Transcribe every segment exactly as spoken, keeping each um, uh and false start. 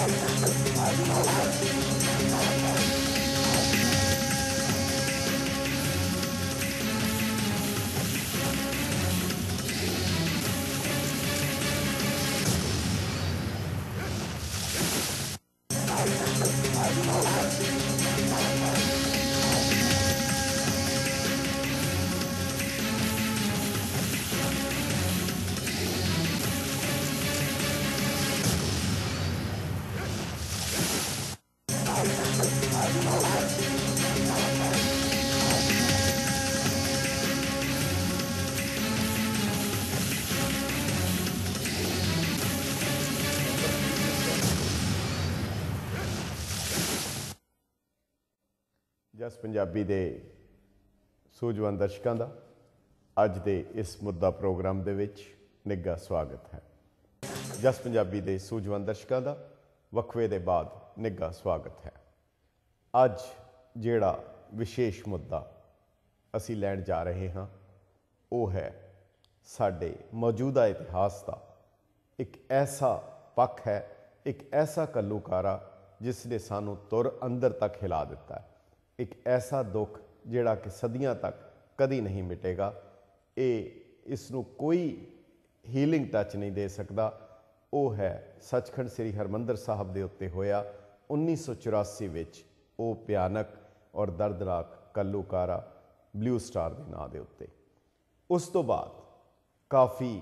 जस पंजाबी दे सूझवान दर्शकों का अज दे इस मुद्दा प्रोग्राम दे विच निघा स्वागत है। जस पंजाबी दे सूझवान दर्शकों का वक्फे दे बाद निघा स्वागत है। अज जिहड़ा विशेष मुद्दा असी लैण जा रहे हाँ वो है साडे मौजूदा इतिहास का एक ऐसा पक्ष है, एक ऐसा कल्लूकारा जिसने सानू तुर अंदर तक हिला दिता है, एक ऐसा दुख जिहड़ा कि सदियां तक कदी नहीं मिटेगा। ये इसनू कोई हीलिंग टच नहीं दे सकता। वो है सचखंड श्री हरमंदर साहब के उत्ते होया उन्नीस सौ चौरासी विच वो भयानक और दर्दनाक कल्लूकारा ब्लू स्टार के नाँ के उत्ते। उस तो बाद काफ़ी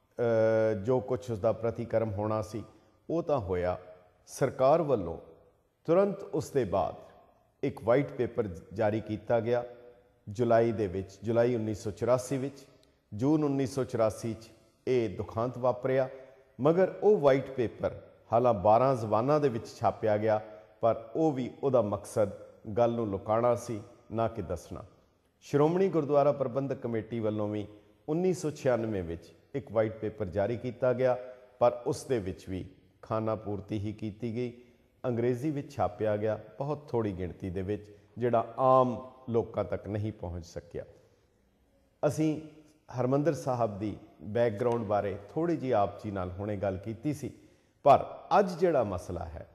जो कुछ उसका प्रतिक्रम होना सी वो तो होया। सरकार वालों तुरंत उसके बाद एक वाइट पेपर जारी किया गया जुलाई दे विच, जुलाई उन्नीस सौ चौरासी विच। जून उन्नीस सौ चौरासी ये दुखांत वापरिया, मगर वो वाइट पेपर हालां बारह जबानां दे विच छापिया गया, पर वो भी उहदा मकसद गल नूं लुकाना सी, ना कि दसना। श्रोमणी गुरुद्वारा प्रबंधक कमेटी वालों भी उन्नीस सौ छियानवे विच एक वाइट पेपर जारी किया गया, पर उस दे विच भी खाना पूर्ति ही की गई। अंग्रेज़ी विच छापिया गया, बहुत थोड़ी गिणती दे विच, जिहड़ा आम लोकां तक नहीं पहुँच सकिया। असी हरमंदर साहब की बैकग्राउंड बारे थोड़ी जी आप जी नाल हुणे गल कीती सी, पर अज जिहड़ा मसला है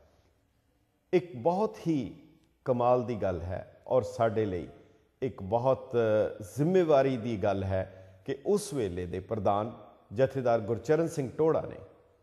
एक बहुत ही कमाल की गल है और साडे लई एक बहुत जिम्मेवारी की गल है कि उस वेले दे प्रधान जथेदार गुरचरण सिंह टोड़ा ने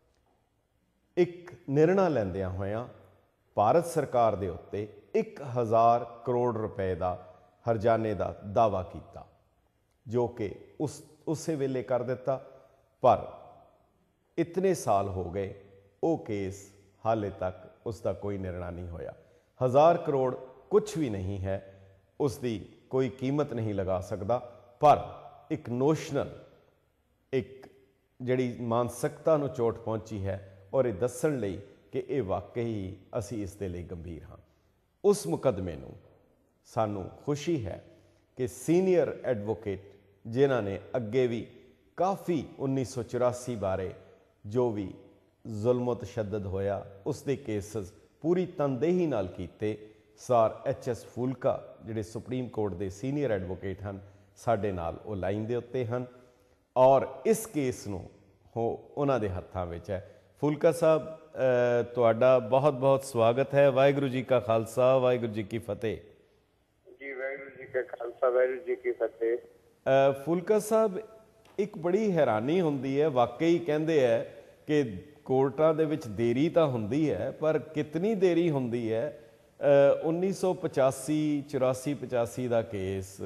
एक निर्णय लैंदियां होया भारत सरकार दे उत्ते एक हज़ार करोड़ रुपए का हरजाने का दावा किया, जो कि उस उस वेले कर दिता। पर इतने साल हो गए वो केस हाले तक उसका कोई निर्णय नहीं होया। हज़ार करोड़ कुछ भी नहीं है, उसकी कोई कीमत नहीं लगा सकता, पर एक नोशनल एक जिहड़ी मानसिकता नूं चोट पहुंची है और ये दस्सण लई कि ये वाकई असी इस दे लई गंभीर हाँ। उस मुकदमे नूं सानू खुशी है कि सीनियर एडवोकेट जिन्हां ने अगे भी काफ़ी उन्नीस सौ चौरासी बारे जो भी जुल्म तशद्दद होया उसके केसेस पूरी तनदेही नाल कीते, सर एच एस फूलका जिहड़े सुप्रीम कोर्ट के सीनियर एडवोकेट हैं साडे नाल वो लाइन दे उत्ते हैं और इस केस नूं हो उन्हां दे हत्थां विच है। फूलका साहब तुहाडा बहुत बहुत स्वागत है। वाहिगुरू जी का खालसा वाहिगुरू जी की फतेह। जी वाहिगुरू जी का खालसा वाहिगुरू जी की फतेह। फूलका साहब एक बड़ी हैरानी होंदी है, वाकई कहते हैं कि कोर्टां दे विच देरी तो होंदी है, पर कितनी देरी होंदी है। उन्नीस सौ पचासी चौरासी पचासी का केस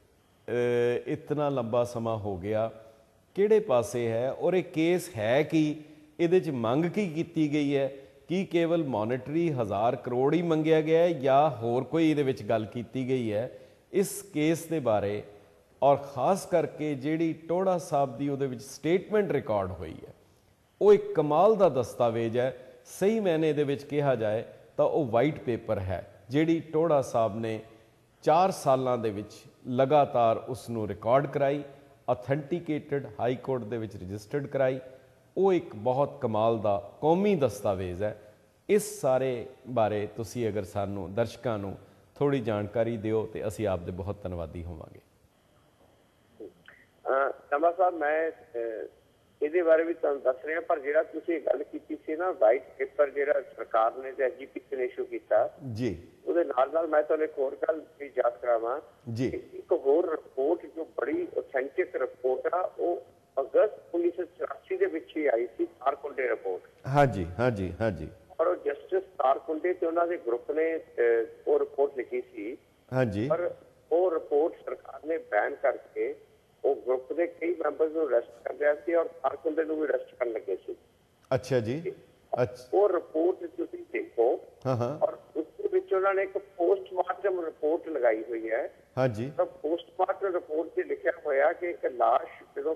इतना लंबा समा हो गया, किहड़े पासे है और एक केस है कि इहदे च मंग की कीती गई है कि केवल मॉनेटरी हज़ार करोड़ ही मंगया गया है या होर कोई इहदे विच गल कीती गई है इस केस के बारे, और खास करके जिहड़ी टोड़ा साहब की उहदे विच स्टेटमेंट रिकॉर्ड हुई है वो एक कमाल का दस्तावेज है। सही मैंने इहदे विच कहा जाए तो वह वाइट पेपर है जिहड़ी टोड़ा साहब ने चार सालों दे विच लगातार उसनूं रिकॉर्ड कराई, ऑथेंटिकेटेड हाई कोर्ट दे विच रजिस्टर्ड कराई। वो एक बहुत कमाल का कौमी दस्तावेज है। इस सारे बारे तुसी अगर सानू दर्शकों नूं थोड़ी जानकारी दिओ तो असी आप दे बहुत धन्नवादी होवांगे। चंबा साहब, मैं ਇਹਦੇ ਬਾਰੇ ਵੀ ਤੁਹਾਨੂੰ ਦੱਸ ਰਿਹਾ। ਪਰ ਜਿਹੜਾ ਤੁਸੀਂ ਗੱਲ ਕੀਤੀ ਸੀ ਨਾ ਵਾਈਟ ਪੇਪਰ ਜਿਹੜਾ ਸਰਕਾਰ ਨੇ ਤੇ ਐਜੀਪੀਸੀ ਨੇ ਇਸ਼ੂ ਕੀਤਾ ਜੀ, ਉਹਦੇ ਨਾਲ ਨਾਲ ਮੈਂ ਤੁਹਾਨੂੰ ਇੱਕ ਹੋਰ ਗੱਲ ਵੀ ਯਾਦ ਕਰਾਵਾਂ ਜੀ। ਇੱਕ ਹੋਰ ਰਿਪੋਰਟ ਜੋ ਬੜੀ ਅਥੈਂਟਿਕ ਰਿਪੋਰਟ ਆ ਉਹ ਅਗਸਤ ਉੱਨੀ ਸੌ ਚੁਰਾਸੀ ਦੇ ਵਿੱਚ ਹੀ ਆਈ ਸੀ, ਤਾਰਕੁੰਡੇ ਰਿਪੋਰਟ। ਹਾਂਜੀ ਹਾਂਜੀ ਹਾਂਜੀ। ਔਰ ਉਹ ਜਸਟਿਸ ਤਾਰਕੁੰਡੇ ਤੇ ਉਹਨਾਂ ਦੇ ਗਰੁੱਪ ਨੇ ਉਹ ਰਿਪੋਰਟ ਲਿਖੀ ਸੀ। ਹਾਂਜੀ। ਪਰ ਉਹ ਰਿਪੋਰਟ ਸਰਕਾਰ ਨੇ ਬੈਨ ਕਰਕੇ ਉਹ ਗਰੁੱਪ ਦੇ ਕਈ ਮੈਂਬਰਸ ਨੂੰ ਅਰੈਸਟ ਕਰ ਲਿਆ ਸੀ ਔਰ ਤਾਰਕੁੰਡੇ ਨੂੰ ਵੀ ਅਰੈਸਟ ਕਰਨ ਲੱਗੇ ਸੀ। ਅੱਛਾ ਜੀ। ਅੱਛਾ। ਉਹ ਰਿਪੋਰਟ ਤੁਸੀਂ ਦੇਖੋ। ਹਾਂ ਹਾਂ। ਔਰ ਉਸ ਦੇ ਵਿੱਚ ਉਹਨਾਂ ਨੇ ਇੱਕ ਪੋਸਟਮਾਰਟਮ ਰਿਪੋਰਟ ਲਗਾਈ ਹੋਈ ਹੈ। ਹਾਂਜੀ। ਤਾਂ ਪੋਸਟਮਾਰਟਮ ਰਿਪੋਰਟ 'ਚ ਲਿਖਿਆ ਹੋਇਆ ਕਿ ਇੱਕ ਲਾਸ਼ ਜਦੋਂ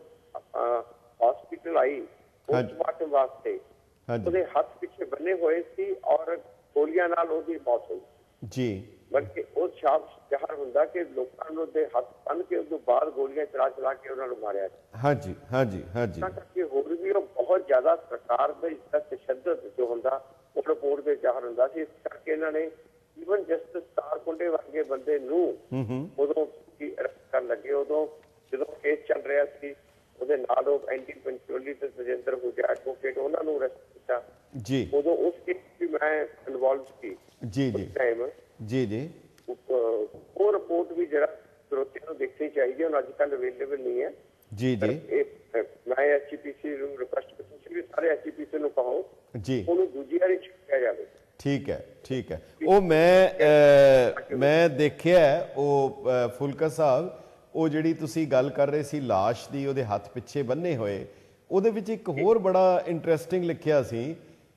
ਹਸਪੀਟਲ ਆਈ ਪੋਸਟਮਾਰਟਮ ਵਾਸਤੇ ਉਹਦੇ ਹੱਥ ਪਿੱਛੇ ਬੰਨੇ ਹੋਏ ਸੀ ਔਰ ਗੋਲੀਆਂ ਨਾਲ ਉਹਦੀ ਮੌਤ ਹੋਈ ਜੀ। ਬਲਕਿ ਉਹ ਸ਼ਾਪ ਜ਼ਾਹਰ ਹੁੰਦਾ ਕਿ ਲੋਕਾਂ ਨੂੰ ਦੇ ਹੱਥ ਬੰਨ ਕੇ ਉਸ ਤੋਂ ਬਾਅਦ ਗੋਲੀਆਂ ਚਲਾ ਚਲਾ ਕੇ ਉਹਨਾਂ ਨੂੰ ਮਾਰਿਆ। ਹਾਂਜੀ ਹਾਂਜੀ ਹਾਂਜੀ। ਤਾਂ ਕਰਕੇ ਹੋਰ ਵੀ ਉਹ ਬਹੁਤ ਜ਼ਿਆਦਾ ਸਰਕਾਰ ਦਾ ਇਸਦਾ ਤਸ਼ੱਦਦ ਜੋ ਹੁੰਦਾ ਉਹ ਰਿਪੋਰਟ ਦੇ ਜ਼ਾਹਰ ਹੁੰਦਾ ਸੀ। ਇਸ ਕਰਕੇ ਇਹਨਾਂ ਨੇ ਈਵਨ ਜਸਟਿਸ ਤਾਰਕੁੰਡੇ ਵਰਗੇ ਬੰਦੇ ਨੂੰ ਉਦੋਂ ਅਰੈਸਟ ਕਰਨ ਲੱਗੇ। ਉਦੋਂ ਜਦੋਂ ਕੇਸ ਚੱਲ ਰਿਹਾ ਸੀ ਉਹਦੇ ਨਾਲ ਉਹ ਐਂਟੀ ਪੰਚੋਲੀ ਤੇ ਤਜਿੰਦਰ ਹੁਜਾ ਐਡਵੋਕੇਟ ਉਹਨਾਂ ਨੂੰ ਅਰੈਸਟ ਕੀਤਾ ਜੀ। ਉਦੋਂ ਉਸ ਕੇਸ ਵੀ ਮੈਂ ਇਨਵੋਲਵ ਸੀ ਜੀ ਜੀ ਟਾਈਮ ਜੀ ਜੀ। ਉਹ ਰਿਪੋਰਟ ਵੀ ਜਿਹੜਾ ਸਰੋਤਿਆਂ ਨੂੰ ਦੇਖਣੀ ਚਾਹੀਦੀ ਹੈ, ਹੁਣ ਅੱਜ ਕੱਲ੍ਹ ਅਵੇਲੇਬਲ ਨਹੀਂ ਹੈ ਜੀ ਜੀ। ਮੈਂ ਐਚਪੀਸੀ ਨੂੰ ਰਿਕੁਐਸਟ ਕੀਤੀ ਸੀ ਸਾਰੇ ਐਚਪੀਸੀ ਨੂੰ ਕਹੋ ਜੀ ਉਹਨੂੰ ਦੂਜੀ ਵਾਰੀ ਛੱਡਿਆ ਜਾਵੇ। ਠੀਕ ਹੈ ਠੀਕ ਹੈ। ਉਹ ਮੈਂ ਮੈਂ ਦੇਖਿਆ ਉਹ ਫੁਲਕਾ ਸਾਹਿਬ ਉਹ ਜਿਹੜੀ ਤੁਸੀਂ ਗੱਲ ਕਰ ਰਹੇ ਸੀ ਲਾਸ਼ ਦੀ ਉਹਦੇ ਹੱਥ ਪਿੱਛੇ ਬੰਨੇ ਹੋਏ ਉਹਦੇ ਵਿੱਚ ਇੱਕ ਹੋਰ ਬੜਾ ਇੰਟਰਸਟਿੰਗ ਲਿਖਿਆ ਸੀ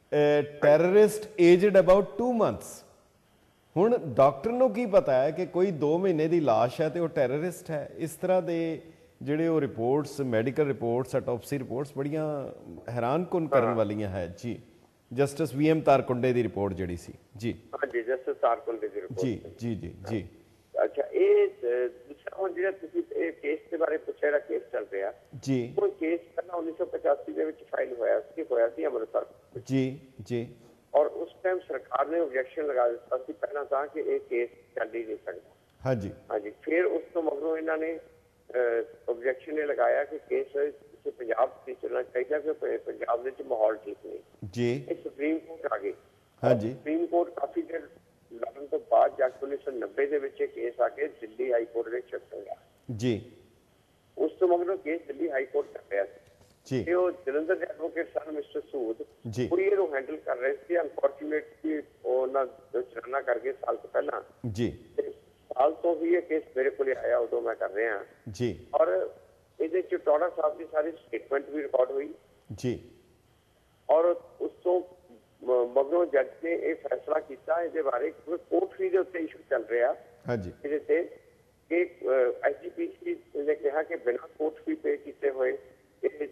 terrorist aged about two months. ਹੁਣ ਡਾਕਟਰ ਨੂੰ ਕੀ ਪਤਾ ਹੈ ਕਿ ਕੋਈ ਦੋ ਮਹੀਨੇ ਦੀ ਲਾਸ਼ ਹੈ ਤੇ ਉਹ ਟੈਰਰਿਸਟ ਹੈ। ਇਸ ਤਰ੍ਹਾਂ ਦੇ ਜਿਹੜੇ ਉਹ reports medical reports autopsy reports ਬੜੀਆਂ ਹੈਰਾਨਕੁਨ ਕਰਨ ਵਾਲੀਆਂ ਹੈ ਜੀ। ਜਸਟਿਸ ਵੀ ਐਮ ਤਾਰਕੁੰਡੇ ਦੀ ਰਿਪੋਰਟ ਜਿਹੜੀ ਸੀ ਜੀ। ਹਾਂਜੀ ਜਸਟਿਸ ਤਾਰਕੁੰਡੇ ਦੀ ਰਿਪੋਰਟ ਜੀ ਜੀ ਜੀ ਜੀ। ਅੱਛਾ ਇਹ ਦੂਸਰਾ ਹੁਣ ਜਿਹੜਾ ਤੁਸੀਂ ਇਹ ਕੇਸ ਦੇ ਬਾਰੇ ਪੁੱਛਿਆ ਜਿਹੜਾ ਕੇਸ ਚੱਲ ਰਿਹਾ ਜੀ ਉਹ ਕੇਸ ਪਹਿਲਾਂ ਉੱਨੀ ਸੌ ਪਚਾਸੀ ਦੇ ਵਿੱਚ ਫਾਈਲ ਹੋਇਆ ਸੀ ਹੋਇਆ ਸੀ ਅੰਮ੍ਰਿਤਸਰ ਜੀ ਜੀ। ਔਰ ਉਸ ਟਾਈਮ ਸਰਕਾਰ ਨੇ ਓਬਜੈਕਸ਼ਨ ਲਗਾ ਦਿੱਤਾ ਸੀ ਪਹਿਲਾਂ ਤਾਂ ਕਿ ਇਹ ਕੇਸ ਚੱਲ ਹੀ ਨਹੀਂ ਸਕਦਾ। ਹਾਂਜੀ ਹਾਂਜੀ। ਫਿਰ ਉਸ ਤੋਂ ਮਗਰੋਂ ਇਹਨਾਂ ਨੇ ਓਬਜੈਕਸ਼ਨ ਇਹ ਲਗਾਇਆ ਕਿ ਕੇਸ ਪੰਜਾਬ ਤੇ ਚੱਲਣਾ ਚਾਹੀਦਾ ਕਿ ਪੰਜਾਬ ਵਿੱਚ ਮਾਹੌਲ ਠੀਕ ਨਹੀਂ ਜੀ। ਇਹ ਸੁਪਰੀਮ ਕੋਰਟ ਆ ਗਈ। ਹਾਂਜੀ ਸੁਪਰੀਮ ਕੋਰਟ ਕਾਫੀ ਦੇਰ ਲੜਨ ਤੋਂ ਬਾਅਦ ਜਾ ਕੇ ਉੱਨੀ ਸੌ ਨੱਬੇ ਦੇ ਵਿੱਚ ਇਹ ਕੇਸ ਆ ਕੇ ਦਿੱਲੀ ਹਾਈ ਕੋਰਟ ਵਿੱਚ ਸ਼ਿਫਟ ਹੋਇਆ ਜੀ। ਉਸ ਤੋਂ ਮਗਰੋਂ ਕੇਸ ਦਿੱਲੀ ਹਾਈ ਕੋਰਟ ਕਰ ਰਿਹਾ ਸੀ ਤੇ ਉਹ ਜਲੰਧਰ ਦੇ ਐਡਵੋਕੇਟ ਸਨ ਮਿਸਟਰ ਸੂਦ ਕੁਰੀਏ ਨੂੰ ਹੈਂਡਲ ਕਰ ਰਹੇ ਸੀ। ਅਨਫੋਰਚੂਨੇਟਲੀ ਉਹਨਾਂ ਚਲਾਨਾ ਕਰ ਗਏ ਸਾਲ ਤੋਂ ਪਹਿਲਾਂ ਜੀ। ਸਾਲ ਤੋਂ ਵੀ ਇਹ ਕੇਸ ਮੇਰੇ ਕੋਲ ਆਇਆ ਉਦੋਂ ਮੈਂ ਕਰ ਰਿਹਾ ਜੀ। ਔਰ ਇਹਦੇ ਚ ਟੋੜਾ ਸਾਹਿਬ ਦੀ ਸਾਰੀ ਸਟੇਟਮੈਂਟ ਵੀ ਰਿਕਾਰਡ ਹੋਈ ਜੀ। ਔਰ ਉਸ ਤੋਂ ਮਗਰੋਂ ਜੱਜ ਨੇ ਇਹ ਫੈਸਲਾ ਕੀਤਾ ਇਹਦੇ ਬਾਰੇ ਕੋਰਟ ਫੀ ਦੇ ਉੱਤੇ ਇਸ਼ੂ ਚੱਲ ਰਿਹਾ ਹਾਂਜੀ ਇਹਦੇ ਤੇ ਕਿ ਐਚਜੀਪੀਸੀ ਨੇ ਕਿਹਾ ਕਿ ਬਿਨਾਂ ਕੋਰਟ ਫੀ ਪੇ ਕੀਤੇ ਹੋਏ ਇਹ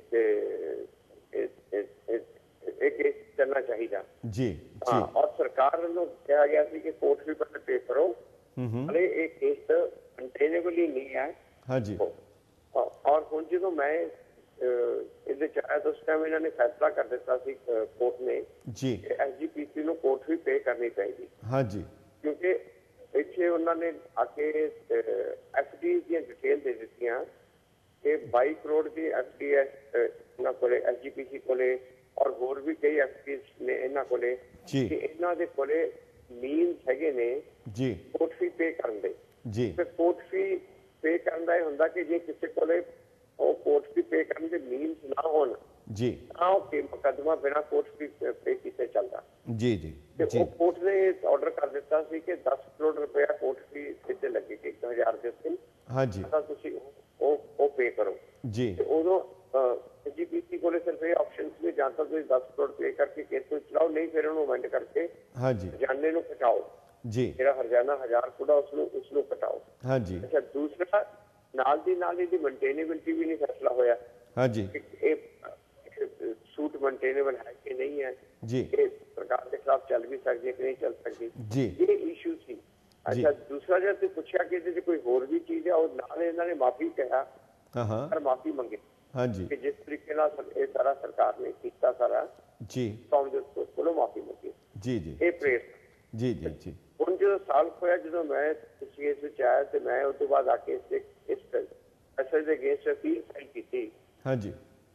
ਇਹ ਕੇਸ ਚੱਲਣਾ ਚਾਹੀਦਾ ਜੀ। ਹਾਂ ਔਰ ਸਰਕਾਰ ਨੂੰ ਕਿਹਾ ਗਿਆ ਸੀ ਕਿ ਕੋਰਟ ਫੀ ਪਰ ਪੇ ਕਰੋ ਹਲੇ ਇਹ ਕੇਸ ਕੰਟੇਨੇਬਲ ਹੀ ਨਹੀਂ ਹੈ ਹਾਂਜੀ। ਔਰ ਹੁਣ ਜਦੋਂ ਮੈਂ ਇਹਦੇ ਚ ਆਇਆ ਤਾਂ ਉਸ ਟਾਈਮ ਇਹਨਾਂ ਨੇ ਫੈਸਲਾ ਕਰ ਦਿੱਤਾ ਸੀ ਕੋਰਟ ਨੇ ਜੀ ਐਸਜੀਪੀਸੀ ਨੂੰ ਕੋਰਟ ਫੀ ਪੇ ਕਰਨੀ ਚਾਹੀਦੀ ਹਾਂਜੀ ਕਿਉਂਕਿ ਇੱਥੇ ਉਹਨਾਂ ਨੇ ਆ ਕੇ ਐਫਡੀ ਦੀਆਂ ਡਿਟੇਲ ਦੇ ਦਿੱਤੀਆਂ ਕਿ ਬਾਈ ਕਰੋੜ ਦੀ ਐਫਡੀ ਇਹਨਾਂ ਕੋਲੇ ਐਸਜੀਪੀਸੀ ਕੋਲੇ ਔਰ ਹੋਰ ਵੀ ਕਈ ਐਫਡੀ ਨੇ ਇਹਨਾਂ ਕੋਲੇ ਕਿ ਇਹਨਾਂ ਦੇ ਕੋਲੇ ਮੀਨਸ ਹੈਗੇ ਨੇ ਜੀ ਕੋਰਟ ਫੀ ਪੇ ਕਰਨ ਦੇ ਜੀ। ਤੇ ਕੋਰਟ ਫੀ ਪੇ ਕਰਨ ਦਾ ਇਹ ਹੁੰਦਾ ਕਿ ਜੇ ਕਿਸੇ ਕੋਲੇ ਉਹ ਕੋਰਟ ਫੀ ਪੇ ਕਰਨ ਦੇ ਮੀਨਸ ਨਾ ਹੋਣ ਜੀ ਤਾਂ ਉਹ ਮੁਕੱਦਮਾ ਬਿਨਾਂ ਕੋਰਟ ਫੀ ਪੇ ਕੀਤੇ ਚੱਲਦਾ ਜੀ ਜੀ। ਤੇ ਉਹ ਕੋਰਟ ਨੇ ਆਰਡਰ ਕਰ ਦਿੱਤਾ ਸੀ ਕਿ ਦਸ ਕਰੋੜ ਰੁਪਇਆ ਕੋਰਟ ਫੀ ਤੇ ਲੱਗੇਗੀ ਇੱਕ ਹਜ਼ਾਰ ਦੇ ਉੱਤੇ ਹਾਂਜੀ ਤਾਂ ਤੁਸੀਂ ਉਹ ਉਹ ਪੇ ਕਰੋ ਜੀ। ਤੇ ਉਦੋਂ ਐਸਜੀਪੀਸੀ ਕੋਲੇ ਸਿਰਫ ਇਹ ਆਪਸ਼ਨ ਸੀ ਜਾਂ ਤਾਂ ਤੁਸੀਂ ਦਸ ਕਰੋੜ ਪੇ ਕਰਕੇ ਕੇਸ ਨੂੰ ਚਲਾਓ ਨਹੀਂ ਫਿਰ ਉਹਨੂੰ ਅਮੈਂਡ ਕਰਕੇ ਹਾਂਜੀ ਹਰਜਾਨੇ ਨੂੰ ਘਟਾਓ ਜੀ। ਜਿਹੜਾ ਹਰਜਾਨਾ ਹਜ਼ਾਰ ਕਰੋੜ ਉਸਨੂੰ ਉਸਨੂੰ ਘਟਾਓ ਹਾਂਜੀ। ਅੱਛਾ ਦੂਸਰਾ ਨਾਲ ਦੀ ਨਾਲ ਇਹਦੀ ਮੇਨਟੇਨੇਬਿਲਿਟੀ ਵੀ ਨਹੀਂ ਫੈਸਲਾ ਹੋਇਆ ਹਾਂਜੀ ਇਹ ਸੂਟ ਮੇਨਟੇਨੇਬਲ ਹੈ ਕਿ ਨਹੀਂ ਹੈ ਜੀ। ਇਹ ਸਰਕਾਰ ਦੇ ਖਿਲਾਫ ਚੱਲ ਵੀ ਸਕਦੀ ਹੈ ਕਿ ਨਹੀਂ ਚੱਲ ਸਕਦੀ ਜੀ ਇਹ ਇਸ਼ੂ ਸੀ। ਅੱਛਾ ਦੂਸਰਾ ਜਿਹੜਾ ਤੁਸੀਂ ਪੁੱਛਿਆ ਕਿ ਇਹਦੇ 'ਚ ਕੋਈ ਹੋਰ ਵੀ ਚੀਜ਼ ਹੈ ਉਹ ਨਾਲ ਇਹਨਾਂ ਨੇ ਮਾਫੀ ਕਿਹਾ ਹਾਂ ਹਾਂ ਪਰ ਮਾਫੀ ਮੰਗੀ ਹਾਂਜੀ ਕਿ ਜਿਸ ਤਰੀਕੇ ਨਾਲ ਇਹ ਸਾਰਾ ਸਰਕਾਰ ਨੇ ਕੀਤਾ ਸਾਰਾ ਜੀ ਕਾਂਗਰਸ ਕੋਲੋਂ ਮਾਫੀ ਮੰਗੀ ਜੀ ਜੀ ਇਹ ਪ੍ਰੇਸ ਜੀ ਜੀ ਜੀ। ਹੁਣ ਜਦੋਂ ਸਾਲ ਹੋਇਆ ਜਦੋਂ ਮੈਂ ਇਸ ਕੇਸ ਵਿੱਚ ਆਇਆ ਤੇ ਮੈਂ ਉਸ ਤੋਂ ਬਾਅਦ ਆ ਕੇ ਇਸ ਇਸ ਫੈਸਲੇ ਦੇ ਅਗੇਂਸਟ ਅਪੀਲ ਫਾਈਲ ਕੀਤੀ ਹਾਂਜੀ ਕਿ ਪਹਿਲੀ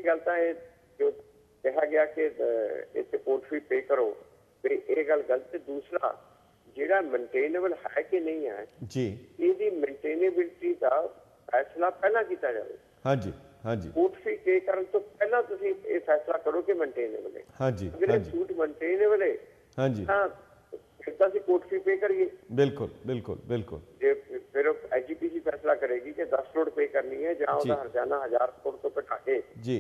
ਪਹਿਲੀ ਗੱਲ ਤਾਂ ਇਹ ਜੋ ਕਿਹਾ ਗਿਆ ਕਿ ਇੱਥੇ ਕੋਰਟ ਫੀ ਪੇ ਕਰੋ, ਤੇ ਇਹ ਗੱਲ ਗਲਤ ਹੈ। ਦੂਸਰਾ, ਜਿਹੜਾ ਮੇਨਟੇਨੇਬਲ ਹੈ ਕਿ ਨਹੀਂ ਹੈ ਜੀ, ਇਹਦੀ ਮੇਨਟੇਨੇਬਿਲਿਟੀ ਦਾ ਫੈਸਲਾ ਪਹਿਲਾਂ ਕੀਤਾ ਜਾਵੇ। ਹਾਂਜੀ ਹਾਂਜੀ, ਕੋਰਟ ਫੀ ਪੇ ਕਰਨ ਤੋਂ ਪਹਿਲਾਂ ਤੁਸੀਂ ਇਹ ਫੈਸਲਾ ਕਰੋ ਕਿ ਮੇਨਟੇਨੇਬਲ ਹੈ। ਹਾਂਜੀ, ਅਗਰ ਇਹ ਸੂਟ ਮੇਨਟੇਨੇਬਲ ਹੈ ਹਾਂਜੀ, ਤਾਂ ਫਿਰ ਤਾਂ ਅਸੀਂ ਕੋਰਟ ਫੀ ਪੇ ਕਰੀਏ। ਬਿਲਕੁਲ ਬਿਲकुल ਬਿਲकुल। ਜੇ ਫਿਰ ਐਜੀਪੀਸੀ ਫੈਸਲਾ ਕਰੇਗੀ ਕਿ ਦਸ ਕਰੋੜ ਪੇ ਕਰਨੀ ਹੈ ਜਾਂ ਉਹਦਾ ਹਰਜਾਨਾ ਹਜ਼ਾਰ ਕਰੋੜ ਤੋਂ ਘਟਾ ਕੇ ਜੀ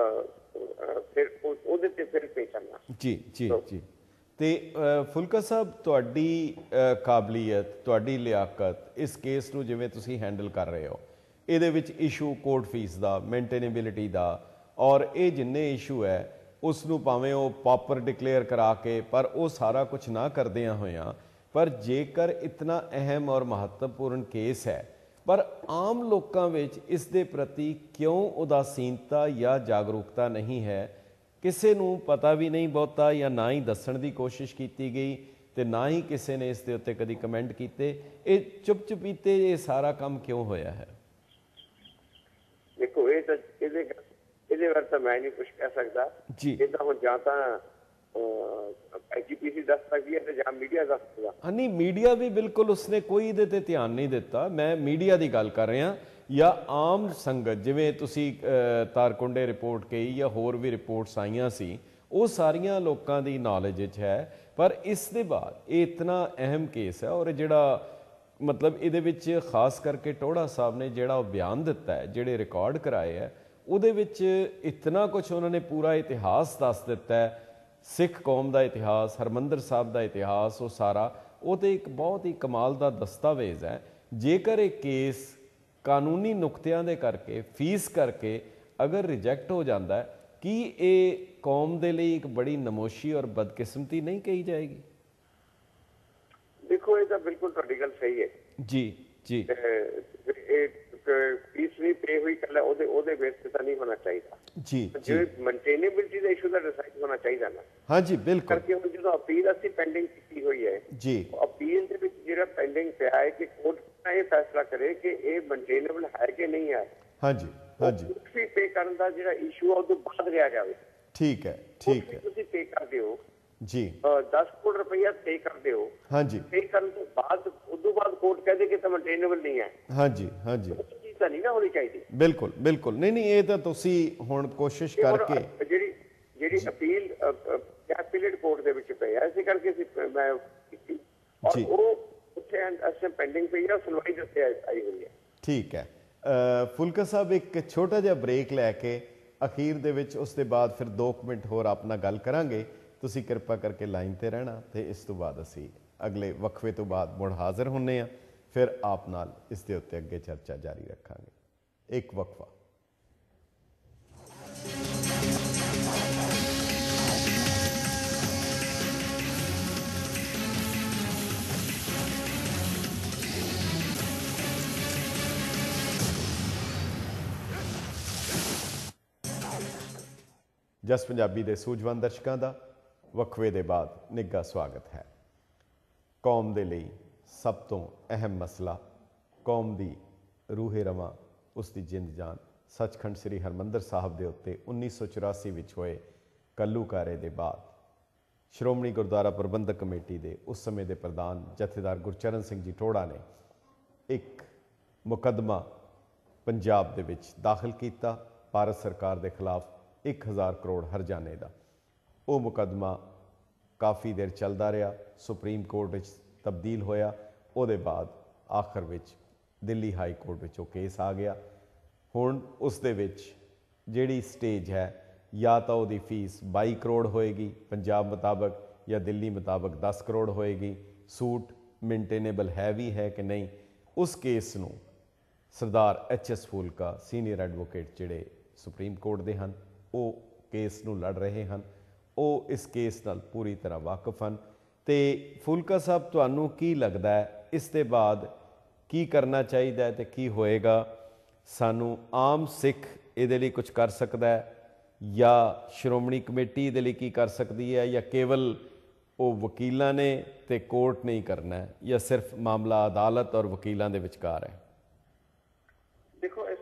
ਫਿਰ ਉਹਦੇ ਤੇ ਫਿਰ ਪੇ ਕਰਨਾ। ਜੀ ਜੀ ਜੀ। ਤੇ ਫੁਲਕਾ ਸਾਹਿਬ, ਤੁਹਾਡੀ ਕਾਬਲੀਅਤ, ਤੁਹਾਡੀ ਲਿਆਕਤ ਇਸ ਕੇਸ ਨੂੰ ਜਿਵੇਂ ਤੁਸੀਂ ਹੈਂਡਲ ਕਰ ਰਹੇ ਹੋ, ਇਹਦੇ ਵਿੱਚ ਇਸ਼ੂ ਕੋਰਟ ਫੀਸ ਦਾ, ਮੇਨਟੇਨੇਬਿਲਿਟੀ ਦਾ, ਔਰ ਇਹ ਜਿੰਨੇ ਇਸ਼ੂ ਹੈ ਉਸ ਨੂੰ ਭਾਵੇਂ ਉਹ ਪ੍ਰੋਪਰ ਡਿਕਲੇਅਰ ਕਰਾ ਕੇ, ਪਰ ਉਹ ਸਾਰਾ ਕੁਝ ਨਾ ਕਰਦਿਆਂ ਹੋਇਆਂ, ਪਰ ਜੇਕਰ ਇਤਨਾ ਅਹਿਮ ਔਰ ਮਹੱਤਵਪੂਰਨ ਕੇਸ ਹੈ, ਪਰ ਆਮ ਲੋਕਾਂ ਵਿੱਚ ਇਸ ਦੇ ਪ੍ਰਤੀ ਕਿਉਂ ਉਦਾਸੀਨਤਾ ਜਾਂ ਜਾਗਰੂਕਤਾ ਨਹੀਂ ਹੈ? ਕਿਸੇ ਨੂੰ ਪਤਾ ਵੀ ਨਹੀਂ ਬਹੁਤਾ, ਜਾਂ ਨਾ ਹੀ ਦੱਸਣ ਦੀ ਕੋਸ਼ਿਸ਼ ਕੀਤੀ ਗਈ, ਤੇ ਨਾ ਹੀ ਕਿਸੇ ਨੇ ਇਸ ਦੇ ਉੱਤੇ ਕਦੀ ਕਮੈਂਟ ਕੀਤੇ। ਇਹ ਚੁੱਪ ਚੁਪੀਤੇ ਇਹ ਸਾਰਾ ਕੰਮ ਕਿਉਂ ਹੋਇਆ ਹੈ? ਦੇਖੋ, ਇਹ ਤਾਂ ਇਹਦੇ ਇਹਦੇ ਬਾਰੇ ਤਾਂ ਮੈਂ ਨਹੀਂ ਕੁਝ ਕਹਿ ਸਕਦਾ ਜੀ। ਇਹ ਤਾਂ ਹੁਣ ਜਾਂ ਤਾਂ ਐਜੀਪੀਸੀ ਦੱਸ ਸਕਦੀ ਹੈ ਤੇ ਜਾਂ ਮੀਡੀਆ ਦੱਸ ਸਕਦਾ। ਹਾਂ, ਨਹੀਂ, ਮੀਡੀਆ ਵੀ ਬਿਲਕੁਲ ਉਸਨੇ ਕੋਈ ਇਹਦੇ ਤੇ ਧਿਆਨ ਨਹੀਂ ਦਿੱਤਾ। ਮੈਂ ਮੀਡੀਆ ਦੀ ਗੱਲ ਕਰ ਰਿਹਾ, ਜਾਂ ਆਮ ਸੰਗਤ, ਜਿਵੇਂ ਤੁਸੀਂ ਤਾਰਕੁੰਡੇ ਰਿਪੋਰਟ ਕਹੀ ਜਾਂ ਹੋਰ ਵੀ ਰਿਪੋਰਟਸ ਆਈਆਂ ਸੀ, ਉਹ ਸਾਰੀਆਂ ਲੋਕਾਂ ਦੀ ਨੌਲੇਜ 'ਚ ਹੈ। ਪਰ ਇਸ ਦੇ ਬਾਅਦ ਇਹ ਇਤਨਾ ਅਹਿਮ ਕੇਸ ਹੈ, ਔਰ ਜਿਹੜਾ ਮਤਲਬ ਇਹਦੇ ਵਿੱਚ ਖਾਸ ਕਰਕੇ ਟੋੜਾ ਸਾਹਿਬ ਨੇ ਜਿਹੜਾ ਉਹ ਬਿਆਨ ਦਿੱਤਾ ਹੈ, ਜਿਹੜੇ ਰਿਕਾਰਡ ਕਰਾਏ ਹੈ, ਉਹਦੇ ਵਿੱਚ ਇਤਨਾ ਕੁਝ ਉਹਨਾਂ ਨੇ ਪੂਰਾ ਇਤਿਹਾਸ ਦੱਸ ਦਿੱਤਾ ਹੈ, ਸਿੱਖ ਕੌਮ ਦਾ ਇਤਿਹਾਸ, ਹਰਮੰਦਰ ਸਾਹਿਬ ਦਾ ਇਤਿਹਾਸ, ਉਹ ਸਾਰਾ ਉਹ ਤਾਂ ਇੱਕ ਬਹੁਤ ਹੀ ਕਮਾਲ ਦਾ ਦਸਤਾਵੇਜ਼ ਹੈ। ਜੇਕਰ ਇਹ ਕੇਸ ਕਾਨੂੰਨੀ ਨੁਕਤਿਆਂ ਦੇ ਕਰਕੇ, ਫੀਸ ਕਰਕੇ ਅਗਰ ਰਿਜੈਕਟ ਹੋ ਜਾਂਦਾ ਹੈ, ਕੀ ਇਹ ਕੌਮ ਦੇ ਲਈ ਇੱਕ ਬੜੀ ਨਮੋਸ਼ੀ ਔਰ ਬਦਕਿਸਮਤੀ ਨਹੀਂ ਕਹੀ ਜਾਏਗੀ? ਦੇਖੋ, ਇਹ ਤਾਂ ਬਿਲਕੁਲ ਤੁਹਾਡੀ ਗੱਲ ਸਹੀ ਹੈ ਜੀ ਜੀ। ਇਹ ਫੀਸ ਨਹੀਂ ਪੇ ਹੋਈ ਕੱਲਾ ਉਹਦੇ ਉਹਦੇ ਬੇਸ ਤੇ ਤਾਂ ਨਹੀਂ ਹੋਣਾ ਚਾਹੀਦਾ ਜੀ। ਜੇ ਮੇਨਟੇਨੇਬਿਲਿਟੀ ਦਾ ਇਸ਼ੂ ਦਾ ਡਿਸਾਈਡ ਹੋਣਾ ਚਾਹੀਦਾ ਨਾ। ਹਾਂਜੀ, ਬਿਲਕੁਲ। ਕਰਕੇ ਹੁਣ ਜਦੋਂ ਅਪੀਲ ਅਸੀਂ ਪੈਂਡਿੰਗ ਕੀਤੀ ਹੋਈ ਹੈ ਜੀ, ਅਪੀਲ ਦੇ ਵਿੱਚ ਜਿਹੜਾ ਪੈਂਡਿੰਗ ਪਿਆ ਹੈ ਕਿ ਕੋਰਟ ਇਹ ਫੈਸਲਾ ਕਰੇ ਕਿ ਇਹ ਮੇਨਟੇਨੇਬਲ ਹੈ ਕਿ ਨਹੀਂ ਹੈ। ਹਾਂਜੀ ਹਾਂਜੀ। ਫੀ ਪੇ ਕਰਨ ਦਾ ਜਿਹੜਾ ਇਸ਼ੂ ਆ ਉਹ ਤੋਂ ਬਾਅਦ ਲਿਆ ਜਾਵੇ। ਠੀਕ ਹੈ ਠੀਕ ਹੈ। ਤੁਸੀਂ ਪੇ ਕਰਦੇ ਹੋ ਜੀ, ਦਸ ਕਰੋੜ ਰੁਪਇਆ ਪੇ ਕਰਦੇ ਹੋ। ਹਾਂਜੀ। ਪੇ ਕਰਨ ਤੋਂ ਬਾਅਦ ਉਦੋਂ ਬਾਅਦ ਕੋਰਟ ਕਹਦੇ ਕਿ ਤਾਂ ਮੇਨਟੇਨੇਬਲ ਨਹੀਂ ਹੈ। ਹਾਂਜੀ ਹਾਂਜੀ। ਉਹ ਚੀਜ਼ ਤਾਂ ਨਹੀਂ ਨਾ ਹੋਣੀ ਚਾਹੀਦੀ। ਬਿਲਕੁਲ ਬਿਲਕੁਲ। ਨਹੀਂ ਨਹੀਂ, ਇਹ ਤਾਂ ਤੁਸੀਂ ਹੁਣ ਕੋਸ਼ਿਸ਼ ਕਰਕੇ ਜਿਹੜੀ ਜਿਹੜੀ ਅਪੀਲ ਐਪੀਲੇਟ ਕੋਰਟ ਦੇ ਵਿੱਚ ਪਈ ਹੈ, ਇਸੇ ਕਰਕੇ ਅਸੀਂ ਮੈਂ ਕੀਤੀ, ਔਰ ਉਹ ਉੱਥੇ ਅਸੇ ਪੈਂਡਿੰਗ ਪਈ ਹੈ, ਸੁਣਵਾਈ ਦੇ ਉੱਤੇ ਆਈ ਹੋਈ ਹੈ। ਠੀਕ ਹੈ। ਫੁਲਕਾ ਸਾਹਿਬ, ਇੱਕ ਛੋਟਾ ਜਿਹਾ ਬ੍ਰੇਕ ਲੈ ਕੇ ਅਖੀਰ ਦੇ ਵਿੱਚ ਉਸ ਦੇ ਬਾਅਦ ਫਿਰ ਦੋ ਕੁ ਮਿੰਟ ਹੋਰ ਆਪਣਾ ਗੱਲ ਕਰਾਂਗੇ। ਤੁਸੀਂ ਕਿਰਪਾ ਕਰਕੇ ਲਾਈਨ ਤੇ ਰਹਿਣਾ, ਤੇ ਇਸ ਤੋਂ ਬਾਅਦ ਅਸੀਂ ਅਗਲੇ ਵਕਫੇ ਤੋਂ ਬਾਅਦ ਮੁੜ ਹਾਜ਼ਰ ਹੁੰਨੇ ਆ, ਫਿਰ ਆਪ ਨਾਲ ਇਸ ਦੇ ਉੱਤੇ ਅੱਗੇ ਚਰਚਾ ਜਾਰੀ ਰੱਖਾਂਗੇ। ਇੱਕ ਵਕਫਾ। ਜਸ ਪੰਜਾਬੀ ਦੇ ਸੂਝਵਾਨ ਦਰਸ਼ਕਾਂ ਦਾ ਵਕਫੇ ਦੇ ਬਾਅਦ ਨਿੱਘਾ ਸਵਾਗਤ ਹੈ। ਕੌਮ ਦੇ ਲਈ ਸਭ ਤੋਂ ਅਹਿਮ ਮਸਲਾ, ਕੌਮ ਦੀ ਰੂਹੇ ਰਵਾਂ, ਉਸ ਦੀ ਜਿੰਦ ਜਾਨ, ਸੱਚਖੰਡ ਸ੍ਰੀ ਹਰਮੰਦਰ ਸਾਹਿਬ ਦੇ ਉੱਤੇ ਉੱਨੀ ਸੌ ਚੁਰਾਸੀ ਵਿੱਚ ਹੋਏ ਕੱਲੂਕਾਰੇ ਦੇ ਬਾਅਦ ਸ਼੍ਰੋਮਣੀ ਗੁਰਦੁਆਰਾ ਪ੍ਰਬੰਧਕ ਕਮੇਟੀ ਦੇ ਉਸ ਸਮੇਂ ਦੇ ਪ੍ਰਧਾਨ ਜਥੇਦਾਰ ਗੁਰਚਰਨ ਸਿੰਘ ਜੀ ਟੋੜਾ ਨੇ ਇੱਕ ਮੁਕੱਦਮਾ ਪੰਜਾਬ ਦੇ ਵਿੱਚ ਦਾਖਲ ਕੀਤਾ ਭਾਰਤ ਸਰਕਾਰ ਦੇ ਖਿਲਾਫ ਇੱਕ ਹਜ਼ਾਰ ਕਰੋੜ ਹਰਜਾਨੇ ਦਾ। ਉਹ ਮੁਕੱਦਮਾ ਕਾਫੀ ਦੇਰ ਚੱਲਦਾ ਰਿਹਾ, ਸੁਪਰੀਮ ਕੋਰਟ ਵਿੱਚ ਤਬਦੀਲ ਹੋਇਆ, ਉਹਦੇ ਬਾਅਦ ਆਖਰ ਵਿੱਚ ਦਿੱਲੀ ਹਾਈ ਕੋਰਟ ਵਿੱਚ ਉਹ ਕੇਸ ਆ ਗਿਆ। ਹੁਣ ਉਸ ਦੇ ਵਿੱਚ ਜਿਹੜੀ ਸਟੇਜ ਹੈ, ਜਾਂ ਤਾਂ ਉਹਦੀ ਫੀਸ ਬਾਈ ਕਰੋੜ ਹੋਏਗੀ ਪੰਜਾਬ ਮੁਤਾਬਕ, ਜਾਂ ਦਿੱਲੀ ਮੁਤਾਬਕ ਦਸ ਕਰੋੜ ਹੋਏਗੀ। ਸੂਟ ਮੇਨਟੇਨੇਬਲ ਹੈ ਵੀ ਹੈ ਕਿ ਨਹੀਂ, ਉਸ ਕੇਸ ਨੂੰ Sardar H S Phoolka senior advocate ਜਿਹੜੇ ਸੁਪਰੀਮ ਕੋਰਟ ਦੇ ਹਨ, ਉਹ ਕੇਸ ਨੂੰ ਲੜ ਰਹੇ ਹਨ, ਉਹ ਇਸ ਕੇਸ ਨਾਲ ਪੂਰੀ ਤਰ੍ਹਾਂ ਵਾਕਿਫ ਹਨ। ਤੇ ਫੂਲਕਾ ਸਾਹਿਬ, ਤੁਹਾਨੂੰ ਕੀ ਲੱਗਦਾ ਹੈ ਇਸ ਦੇ ਬਾਅਦ ਕੀ ਕਰਨਾ ਚਾਹੀਦਾ ਹੈ ਤੇ ਕੀ ਹੋਏਗਾ? ਸਾਨੂੰ ਆਮ ਸਿੱਖ ਇਹਦੇ ਲਈ ਕੁਝ ਕਰ ਸਕਦਾ ਹੈ, ਜਾਂ ਸ਼੍ਰੋਮਣੀ ਕਮੇਟੀ ਇਹਦੇ ਲਈ ਕੀ ਕਰ ਸਕਦੀ ਹੈ, ਜਾਂ ਕੇਵਲ ਉਹ ਵਕੀਲਾਂ ਨੇ ਤੇ ਕੋਰਟ ਨੇ ਹੀ ਕਰਨਾ ਹੈ, ਜਾਂ ਸਿਰਫ ਮਾਮਲਾ ਅਦਾਲਤ ਔਰ ਵਕੀਲਾਂ ਦੇ ਵਿਚਕਾਰ ਹੈ? ਦੇਖੋ, ਇਸ ਟਾਈਮ ਤਾਂ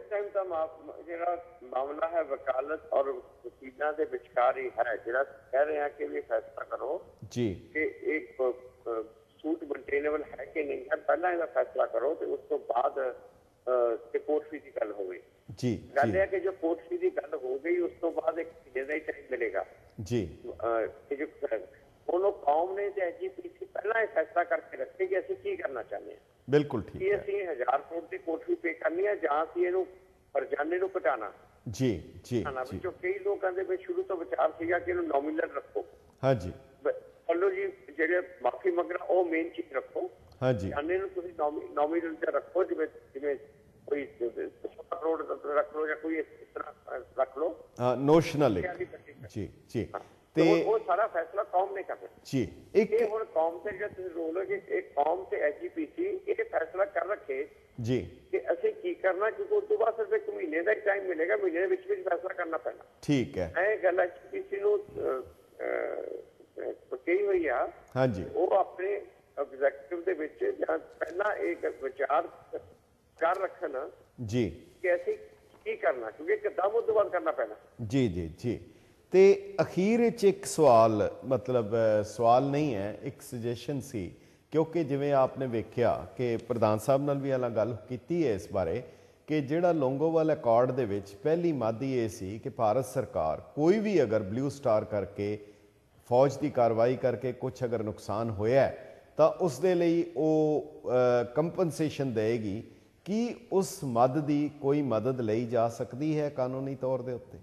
ਜਿਹੜਾ ਮਾਮਲਾ ਹੈ ਵਕਾਲਤ ਔਰ ਵਕੀਲਾਂ ਦੇ ਵਿਚਕਾਰ ਹੀ ਹੈ, ਜਿਹੜਾ ਕਹਿ ਰਹੇ ਹਾਂ ਕਿ ਵੀ ਫੈਸਲਾ ਕਰੋ ਜੀ ਕਿ ਇੱਕ ਸੂਟ ਮੇਨਟੇਨੇਬਲ ਹੈ ਕਿ ਨਹੀਂ ਹੈ, ਪਹਿਲਾਂ ਇਹਦਾ ਫੈਸਲਾ ਕਰੋ ਤੇ ਉਸ ਤੋਂ ਬਾਅਦ ਤੇ ਕੋਰਟ ਫੀ ਦੀ ਗੱਲ ਹੋਵੇ ਜੀ। ਗੱਲ ਇਹ ਹੈ ਕਿ ਜੋ ਕੋਰਟ ਫੀ ਦੀ ਗੱਲ ਹੋ ਗਈ ਉਸ ਤੋਂ ਬਾਅਦ ਇੱਕ ਮਹੀਨੇ ਦਾ ਹੀ ਟਾਈਮ ਮਿਲੇਗਾ ਜੀ। ਜੋ ਉਹਨੂੰ ਕੌਮ ਨੇ ਤੇ ਐਜੀਪੀਸੀ ਪਹਿਲਾਂ ਇਹ ਫੈਸਲਾ ਕਰਕੇ ਰੱਖੇ ਕਿ ਅਸੀਂ ਕੀ ਕਰਨਾ ਚਾਹੁੰਦੇ ਹਾਂ। ਬਿਲਕੁਲ ਠੀਕ ਹੈ। ਅਸੀਂ ਹਜ਼ਾਰ ਕਰੋੜ ਦੀ ਕੋਰਟ ਫੀ ਪੇ ਕਰਨੀ ਹੈ ਜਾਂ ਅਸੀਂ ਇਹਨੂੰ ਫਰਜ਼ਾਨੇ ਨੂੰ ਘਟਾਣਾ ਜੀ ਜੀ ਵਿੱਚੋਂ ਕਈ ਲੋਕਾਂ ਦੇ ਵਿੱਚ ਸ਼ੁਰੂ ਤੋਂ ਵਿਚਾਰ ਸੀਗਾ ਕਿ ਇਹਨੂੰ ਨੋਮੀਨਲ ਰੱਖੋ। ਹਾਂਜੀ ਚਲੋ ਜੀ, ਜਿਹੜੇ ਮਾਫੀ ਮੰਗਣਾ ਉਹ ਮੇਨ ਚੀਜ਼ ਰੱਖੋ। ਹਾਂਜੀ ਜਾਨੇ ਨੂੰ ਤੁਸੀਂ ਨੋਮੀਨਲ ਤੇ ਰੱਖੋ, ਜਿਵੇਂ ਜਿਵੇਂ ਕੋਈ ਸੌ ਕਰੋੜ ਰੱਖ ਲਓ ਜਾਂ ਕੋਈ ਇਸ ਤਰ੍ਹਾਂ ਰੱਖ ਲਓ। ਹਾਂ ਨੋਸ਼ਨਲ ਜੀ ਜੀ ਤੇ ਉਹ ਸਾਰਾ ਫੈਸਲਾ ਕੌਮ ਨੇ ਕਰਨਾ ਜੀ। ਇੱਕ ਇਹ ਹੁਣ ਕੌਮ ਤੇ ਜਿਹੜਾ ਤੁਸੀਂ ਰੋਲ ਹੈ ਕਿ ਇਹ ਕੌਮ ਤੇ ਐਜੀਪੀਸੀ ਇਹ ਫੈਸਲਾ ਕਰ ਰੱਖੇ ਜੀ ਕਿ ਅਸੀਂ ਕੀ ਕਰਨਾ, ਕਿਉਂਕਿ ਉਸ ਤੋਂ ਬਾਅਦ ਸਿਰਫ ਇੱਕ ਮਹੀਨੇ ਦਾ ਟਾਈਮ ਮਿਲੇਗਾ, ਮਹੀਨੇ ਦੇ ਵਿੱਚ ਵਿੱਚ ਫੈਸਲਾ ਕਰਨਾ ਪੈਣਾ। ਠੀਕ ਹੈ। ਇਹ ਗੱਲ ਐਜੀਪੀਸੀ ਨੂੰ ਕਹੀ ਹੋਈ ਆ। ਹਾਂਜੀ ਉਹ ਆਪਣੇ ਐਗਜ਼ੈਕਟਿਵ ਦੇ ਵਿੱਚ ਜਾਂ ਪਹਿਲਾਂ ਇੱਕ ਵਿਚਾਰ ਕਰ ਰੱਖਣ ਜੀ ਕਿ ਅਸੀਂ ਕੀ ਕਰਨਾ, ਕਿਉਂਕਿ ਇੱਕਦਮ ਉਸ ਤੋਂ ਬਾਅਦ ਕਰਨਾ ਪੈਣਾ। ਜੀ ਜੀ ਜੀ ਤੇ ਅਖੀਰ ਵਿੱਚ ਇੱਕ ਸਵਾਲ, ਮਤਲਬ ਸਵਾਲ ਨਹੀਂ ਹੈ, ਇੱਕ ਸੁਜੈਸ਼ਨ ਸੀ, ਕਿਉਂਕਿ ਜਿਵੇਂ ਆਪਨੇ ਵੇਖਿਆ ਕਿ ਪ੍ਰਧਾਨ ਸਾਹਿਬ ਨਾਲ ਵੀ ਇਹਨਾਂ ਗੱਲ ਕੀਤੀ ਹੈ ਇਸ ਬਾਰੇ ਕਿ ਜਿਹੜਾ ਲੋਂਗੋਵਾਲ ਅਕੋਰਡ ਦੇ ਵਿੱਚ ਪਹਿਲੀ ਮਾਦੀ ਇਹ ਸੀ ਕਿ ਭਾਰਤ ਸਰਕਾਰ ਕੋਈ ਵੀ ਅਗਰ ਬਲੂ ਸਟਾਰ ਕਰਕੇ ਫੌਜ ਦੀ ਕਾਰਵਾਈ ਕਰਕੇ ਕੁਛ ਅਗਰ ਨੁਕਸਾਨ ਹੋਇਆ ਤਾਂ ਉਸ ਦੇ ਲਈ ਉਹ ਕੰਪਨਸੇਸ਼ਨ ਦੇਗੀ। ਕੀ ਉਸ ਮਦ ਦੀ ਕੋਈ ਮਦਦ ਲਈ ਜਾ ਸਕਦੀ ਹੈ ਕਾਨੂੰਨੀ ਤੌਰ ਦੇ ਉੱਤੇ?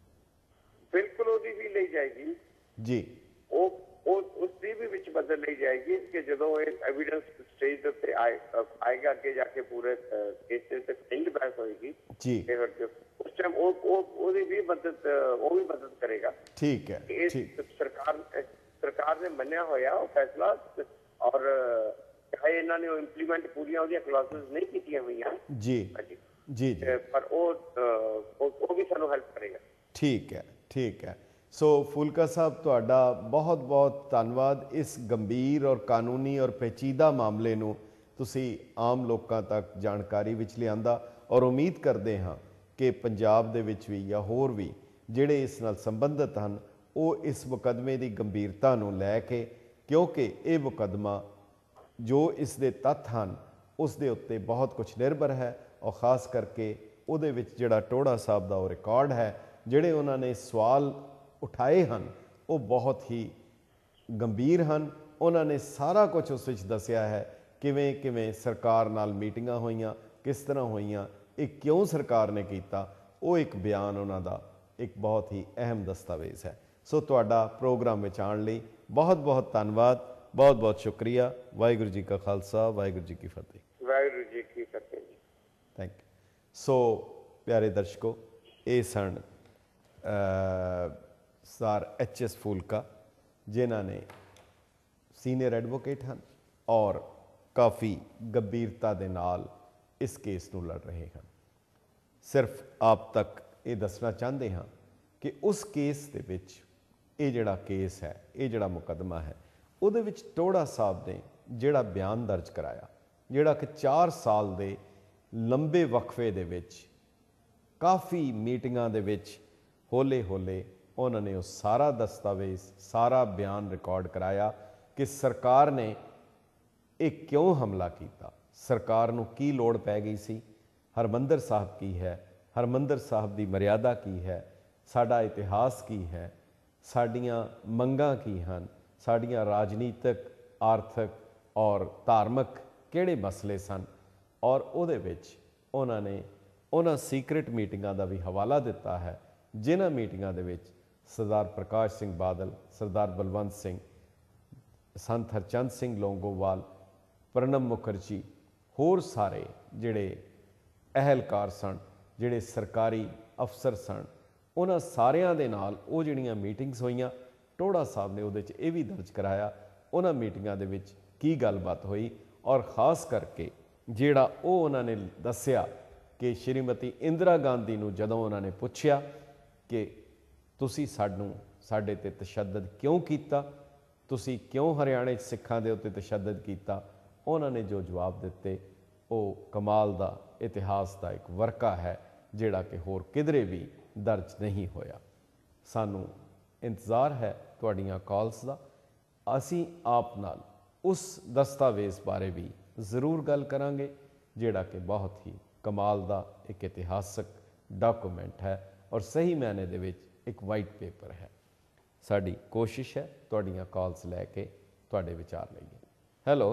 ਬਿਲਕੁਲ ਉਹਦੀ ਵੀ ਲਈ ਜਾਏਗੀ ਜੀ। ਉਹ ਉਸ ਦੀ ਵੀ ਵਿੱਚ ਬਦਲ ਲਈ ਜਾਏਗੀ ਕਿ ਜਦੋਂ ਇਹ ਐਵੀਡੈਂਸ ਸਟੇਜ ਦੇ ਉੱਤੇ ਆਏਗਾ, ਅੱਗੇ ਜਾ ਕੇ ਪੂਰੇ ਕੇਸ ਤੇ ਫਾਈਨਲ ਬਹਿਸ ਹੋਏਗੀ ਜੀ, ਉਸ ਟਾਈਮ ਉਹ ਉਹਦੀ ਵੀ ਮਦਦ ਉਹ ਵੀ ਮਦਦ ਕਰੇਗਾ। ਠੀਕ ਹੈ। ਸਰਕਾਰ ਸਰਕਾਰ ਨੇ ਮੰਨਿਆ ਹੋਇਆ ਉਹ ਫੈਸਲਾ, ਔਰ ਚਾਹੇ ਇਹਨਾਂ ਨੇ ਉਹ ਇੰਪਲੀਮੈਂਟ ਪੂਰੀਆਂ ਉਹਦੀਆਂ ਕਲਾਸਿਸ ਨਹੀਂ ਕੀਤੀਆਂ ਹੋਈਆਂ ਜੀ ਜੀ ਜੀ ਪਰ ਉਹ ਉਹ ਵੀ ਸਾਨੂੰ ਹੈਲਪ ਕਰੇਗਾ। ਠੀਕ ਹੈ ਠੀਕ ਹੈ। ਸੋ ਫੂਲਕਾ ਸਾਹਿਬ ਤੁਹਾਡਾ ਬਹੁਤ ਬਹੁਤ ਧੰਨਵਾਦ। ਇਸ ਗੰਭੀਰ ਔਰ ਕਾਨੂੰਨੀ ਔਰ ਪੇਚੀਦਾ ਮਾਮਲੇ ਨੂੰ ਤੁਸੀਂ ਆਮ ਲੋਕਾਂ ਤੱਕ ਜਾਣਕਾਰੀ ਵਿੱਚ ਲਿਆਂਦਾ, ਔਰ ਉਮੀਦ ਕਰਦੇ ਹਾਂ ਕਿ ਪੰਜਾਬ ਦੇ ਵਿੱਚ ਵੀ ਜਾਂ ਹੋਰ ਵੀ ਜਿਹੜੇ ਇਸ ਨਾਲ ਸੰਬੰਧਿਤ ਹਨ ਉਹ ਇਸ ਮੁਕੱਦਮੇ ਦੀ ਗੰਭੀਰਤਾ ਨੂੰ ਲੈ ਕੇ, ਕਿਉਂਕਿ ਇਹ ਮੁਕੱਦਮਾ ਜੋ ਇਸ ਦੇ ਤੱਥ ਹਨ ਉਸ ਦੇ ਉੱਤੇ ਬਹੁਤ ਕੁਝ ਨਿਰਭਰ ਹੈ, ਔਰ ਖਾਸ ਕਰਕੇ ਉਹਦੇ ਵਿੱਚ ਜਿਹੜਾ ਟੋੜਾ ਸਾਹਿਬ ਦਾ ਉਹ ਰਿਕਾਰਡ ਹੈ, ਜਿਹੜੇ ਉਹਨਾਂ ਨੇ ਸਵਾਲ ਉਠਾਏ ਹਨ ਉਹ ਬਹੁਤ ਹੀ ਗੰਭੀਰ ਹਨ। ਉਹਨਾਂ ਨੇ ਸਾਰਾ ਕੁਝ ਉਸ ਵਿੱਚ ਦੱਸਿਆ ਹੈ, ਕਿਵੇਂ ਕਿਵੇਂ ਸਰਕਾਰ ਨਾਲ ਮੀਟਿੰਗਾਂ ਹੋਈਆਂ, ਕਿਸ ਤਰ੍ਹਾਂ ਹੋਈਆਂ, ਇਹ ਕਿਉਂ ਸਰਕਾਰ ਨੇ ਕੀਤਾ, ਉਹ ਇੱਕ ਬਿਆਨ ਉਹਨਾਂ ਦਾ ਇੱਕ ਬਹੁਤ ਹੀ ਅਹਿਮ ਦਸਤਾਵੇਜ਼ ਹੈ। ਸੋ ਤੁਹਾਡਾ ਪ੍ਰੋਗਰਾਮ ਵਿੱਚ ਆਉਣ ਲਈ ਬਹੁਤ ਬਹੁਤ ਧੰਨਵਾਦ, ਬਹੁਤ ਬਹੁਤ ਸ਼ੁਕਰੀਆ। ਵਾਹਿਗੁਰੂ ਜੀ ਕਾ ਖਾਲਸਾ, ਵਾਹਿਗੁਰੂ ਜੀ ਕੀ ਫਤਿਹ। ਵਾਹਿਗੁਰੂ ਜੀ ਕੀ ਫਤਿਹ ਜੀ। Thank you. ਸੋ ਪਿਆਰੇ ਦਰਸ਼ਕੋ, ਇਹ ਸਨ ਸਰ ਐਚ ਐਸ ਫੂਲਕਾ, ਜਿਨ੍ਹਾਂ ਨੇ ਸੀਨੀਅਰ ਐਡਵੋਕੇਟ ਹਨ ਔਰ ਕਾਫੀ ਗੰਭੀਰਤਾ ਦੇ ਨਾਲ ਇਸ ਕੇਸ ਨੂੰ ਲੜ ਰਹੇ ਹਨ। ਸਿਰਫ ਆਪ ਤੱਕ ਇਹ ਦੱਸਣਾ ਚਾਹੁੰਦੇ ਹਾਂ ਕਿ ਉਸ ਕੇਸ ਦੇ ਵਿੱਚ ਇਹ ਜਿਹੜਾ ਕੇਸ ਹੈ, ਇਹ ਜਿਹੜਾ ਮੁਕੱਦਮਾ ਹੈ, ਉਹਦੇ ਵਿੱਚ ਟੋੜਾ ਸਾਹਿਬ ਨੇ ਜਿਹੜਾ ਬਿਆਨ ਦਰਜ ਕਰਾਇਆ, ਜਿਹੜਾ ਕਿ ਚਾਰ ਸਾਲ ਦੇ ਲੰਬੇ ਵਕਫੇ ਦੇ ਵਿੱਚ ਕਾਫੀ ਮੀਟਿੰਗਾਂ ਦੇ ਵਿੱਚ ਹੌਲੇ ਹੌਲੇ ਉਹਨਾਂ ਨੇ ਉਹ ਸਾਰਾ ਦਸਤਾਵੇਜ਼, ਸਾਰਾ ਬਿਆਨ ਰਿਕਾਰਡ ਕਰਾਇਆ ਕਿ ਸਰਕਾਰ ਨੇ ਇਹ ਕਿਉਂ ਹਮਲਾ ਕੀਤਾ, ਸਰਕਾਰ ਨੂੰ ਕੀ ਲੋੜ ਪੈ ਗਈ ਸੀ, ਹਰਮੰਦਰ ਸਾਹਿਬ ਕੀ ਹੈ, ਹਰਮੰਦਰ ਸਾਹਿਬ ਦੀ ਮਰਿਆਦਾ ਕੀ ਹੈ, ਸਾਡਾ ਇਤਿਹਾਸ ਕੀ ਹੈ, ਸਾਡੀਆਂ ਮੰਗਾਂ ਕੀ ਹਨ, ਸਾਡੀਆਂ ਰਾਜਨੀਤਿਕ, ਆਰਥਿਕ ਔਰ ਧਾਰਮਿਕ ਕਿਹੜੇ ਮਸਲੇ ਸਨ। ਔਰ ਉਹਦੇ ਵਿੱਚ ਉਹਨਾਂ ਨੇ ਉਹਨਾਂ ਸੀਕ੍ਰੇਟ ਮੀਟਿੰਗਾਂ ਦਾ ਵੀ ਹਵਾਲਾ ਦਿੱਤਾ ਹੈ, ਜਿਨ੍ਹਾਂ ਮੀਟਿੰਗਾਂ ਦੇ ਵਿੱਚ ਸਰਦਾਰ ਪ੍ਰਕਾਸ਼ ਸਿੰਘ ਬਾਦਲ, ਸਰਦਾਰ ਬਲਵੰਤ ਸਿੰਘ, ਸੰਤ ਹਰਚੰਦ ਸਿੰਘ ਲੋਂਗੋਵਾਲ, ਪ੍ਰਣਬ ਮੁਖਰਜੀ, ਹੋਰ ਸਾਰੇ ਜਿਹੜੇ ਅਹਿਲਕਾਰ ਸਨ, ਜਿਹੜੇ ਸਰਕਾਰੀ ਅਫਸਰ ਸਨ, ਉਹਨਾਂ ਸਾਰਿਆਂ ਦੇ ਨਾਲ ਉਹ ਜਿਹੜੀਆਂ ਮੀਟਿੰਗਸ ਹੋਈਆਂ, ਟੋੜਾ ਸਾਹਿਬ ਨੇ ਉਹਦੇ 'ਚ ਇਹ ਵੀ ਦਰਜ ਕਰਾਇਆ ਉਹਨਾਂ ਮੀਟਿੰਗਾਂ ਦੇ ਵਿੱਚ ਕੀ ਗੱਲਬਾਤ ਹੋਈ। ਔਰ ਖ਼ਾਸ ਕਰਕੇ ਜਿਹੜਾ ਉਹ ਉਹਨਾਂ ਨੇ ਦੱਸਿਆ ਕਿ ਸ਼੍ਰੀਮਤੀ ਇੰਦਰਾ ਗਾਂਧੀ ਨੂੰ ਜਦੋਂ ਉਹਨਾਂ ਨੇ ਪੁੱਛਿਆ ਕਿ ਤੁਸੀਂ ਸਾਨੂੰ ਸਾਡੇ 'ਤੇ ਤਸ਼ੱਦਦ ਕਿਉਂ ਕੀਤਾ, ਤੁਸੀਂ ਕਿਉਂ ਹਰਿਆਣੇ 'ਚ ਸਿੱਖਾਂ ਦੇ ਉੱਤੇ ਤਸ਼ੱਦਦ ਕੀਤਾ, ਉਹਨਾਂ ਨੇ ਜੋ ਜਵਾਬ ਦਿੱਤੇ ਉਹ ਕਮਾਲ ਦਾ ਇਤਿਹਾਸ ਦਾ ਇੱਕ ਵਰਕਾ ਹੈ ਜਿਹੜਾ ਕਿ ਹੋਰ ਕਿਧਰੇ ਵੀ ਦਰਜ ਨਹੀਂ ਹੋਇਆ। ਸਾਨੂੰ ਇੰਤਜ਼ਾਰ ਹੈ ਤੁਹਾਡੀਆਂ ਕਾਲਸ ਦਾ। ਅਸੀਂ ਆਪ ਨਾਲ ਉਸ ਦਸਤਾਵੇਜ਼ ਬਾਰੇ ਵੀ ਜ਼ਰੂਰ ਗੱਲ ਕਰਾਂਗੇ ਜਿਹੜਾ ਕਿ ਬਹੁਤ ਹੀ ਕਮਾਲ ਦਾ ਇੱਕ ਇਤਿਹਾਸਕ ਡਾਕੂਮੈਂਟ ਹੈ ਔਰ ਸਹੀ ਮਾਇਨੇ ਦੇ ਵਿੱਚ ਇੱਕ ਵਾਈਟ ਪੇਪਰ ਹੈ। ਸਾਡੀ ਕੋਸ਼ਿਸ਼ ਹੈ ਤੁਹਾਡੀਆਂ ਕਾਲਸ ਲੈ ਕੇ ਤੁਹਾਡੇ ਵਿਚਾਰ ਲਈਏ। ਹੈਲੋ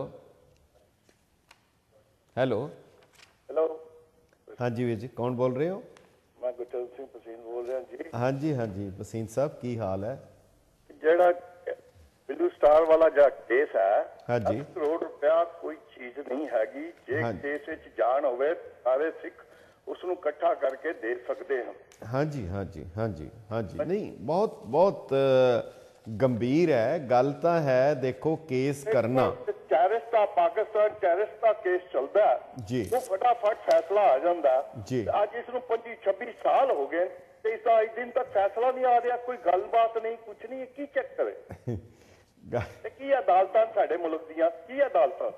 ਹੈਲੋ ਹੈਲੋ ਹਾਂਜੀ ਵੀਰ ਜੀ, ਕੌਣ ਬੋਲ ਰਹੇ ਹੋ? ਮੈਂ ਗੁਰਚਰਨ ਸਿੰਘ ਪਸੀਨ ਬੋਲ ਰਿਹਾ ਜੀ। ਹਾਂਜੀ ਹਾਂਜੀ ਪਸੀਨ ਸਾਹਿਬ, ਕੀ ਹਾਲ ਹੈ? ਜਿਹੜਾ ਬਿੱਲੂ ਸਟਾਰ ਵਾਲਾ ਜਿਹੜਾ ਕੇਸ ਹੈ, ਹਾਂਜੀ, ਦਸ ਕਰੋੜ ਰੁਪਇਆ ਕੋਈ ਚੀਜ਼ ਨਹੀਂ ਹੈਗੀ। ਜੇ ਕੇਸ ਵਿੱਚ ਜਾਣ ਹੋਵੇ ਸਾਰੇ ਸਿੱਖ ਉਸ ਨੂੰ ਇਕੱਠਾ ਕਰਕੇ ਦੇ ਸਕਦੇ ਹਨ। ਹਾਂਜੀ ਹਾਂਜੀ ਹਾਂਜੀ ਹਾਂਜੀ ਨਹੀਂ, ਬਹੁਤ ਬਹੁਤ ਗੰਭੀਰ ਹੈ ਗੱਲ ਤਾਂ ਹੈ। ਦੇਖੋ ਕੇਸ ਕਰਨਾ, ਟੈਰਰਿਸਟ ਦਾ ਪਾਕਿਸਤਾਨ ਟੈਰਰਿਸਟ ਦਾ ਕੇਸ ਚੱਲਦਾ ਜੀ, ਉਹ ਫਟਾਫਟ ਫੈਸਲਾ ਆ ਜਾਂਦਾ ਜੀ। ਅੱਜ ਇਸ ਨੂੰ ਪੱਚੀ ਛੱਬੀ ਸਾਲ ਹੋ ਗਏ ਤੇ ਇਸ ਦਾ ਅੱਜ ਦਿਨ ਤੱਕ ਫੈਸਲਾ ਨਹੀਂ ਆ ਰਿਹਾ, ਕੋਈ ਗੱਲਬਾਤ ਨਹੀਂ, ਕੁਝ ਨਹੀਂ। ਕੀ ਚੈੱਕ ਕਰੇ? ਤੇ ਕੀ ਅਦਾਲਤਾਂ ਸਾਡੇ ਮੁਲਕ ਦੀਆਂ, ਕੀ ਅਦਾਲਤਾਂ?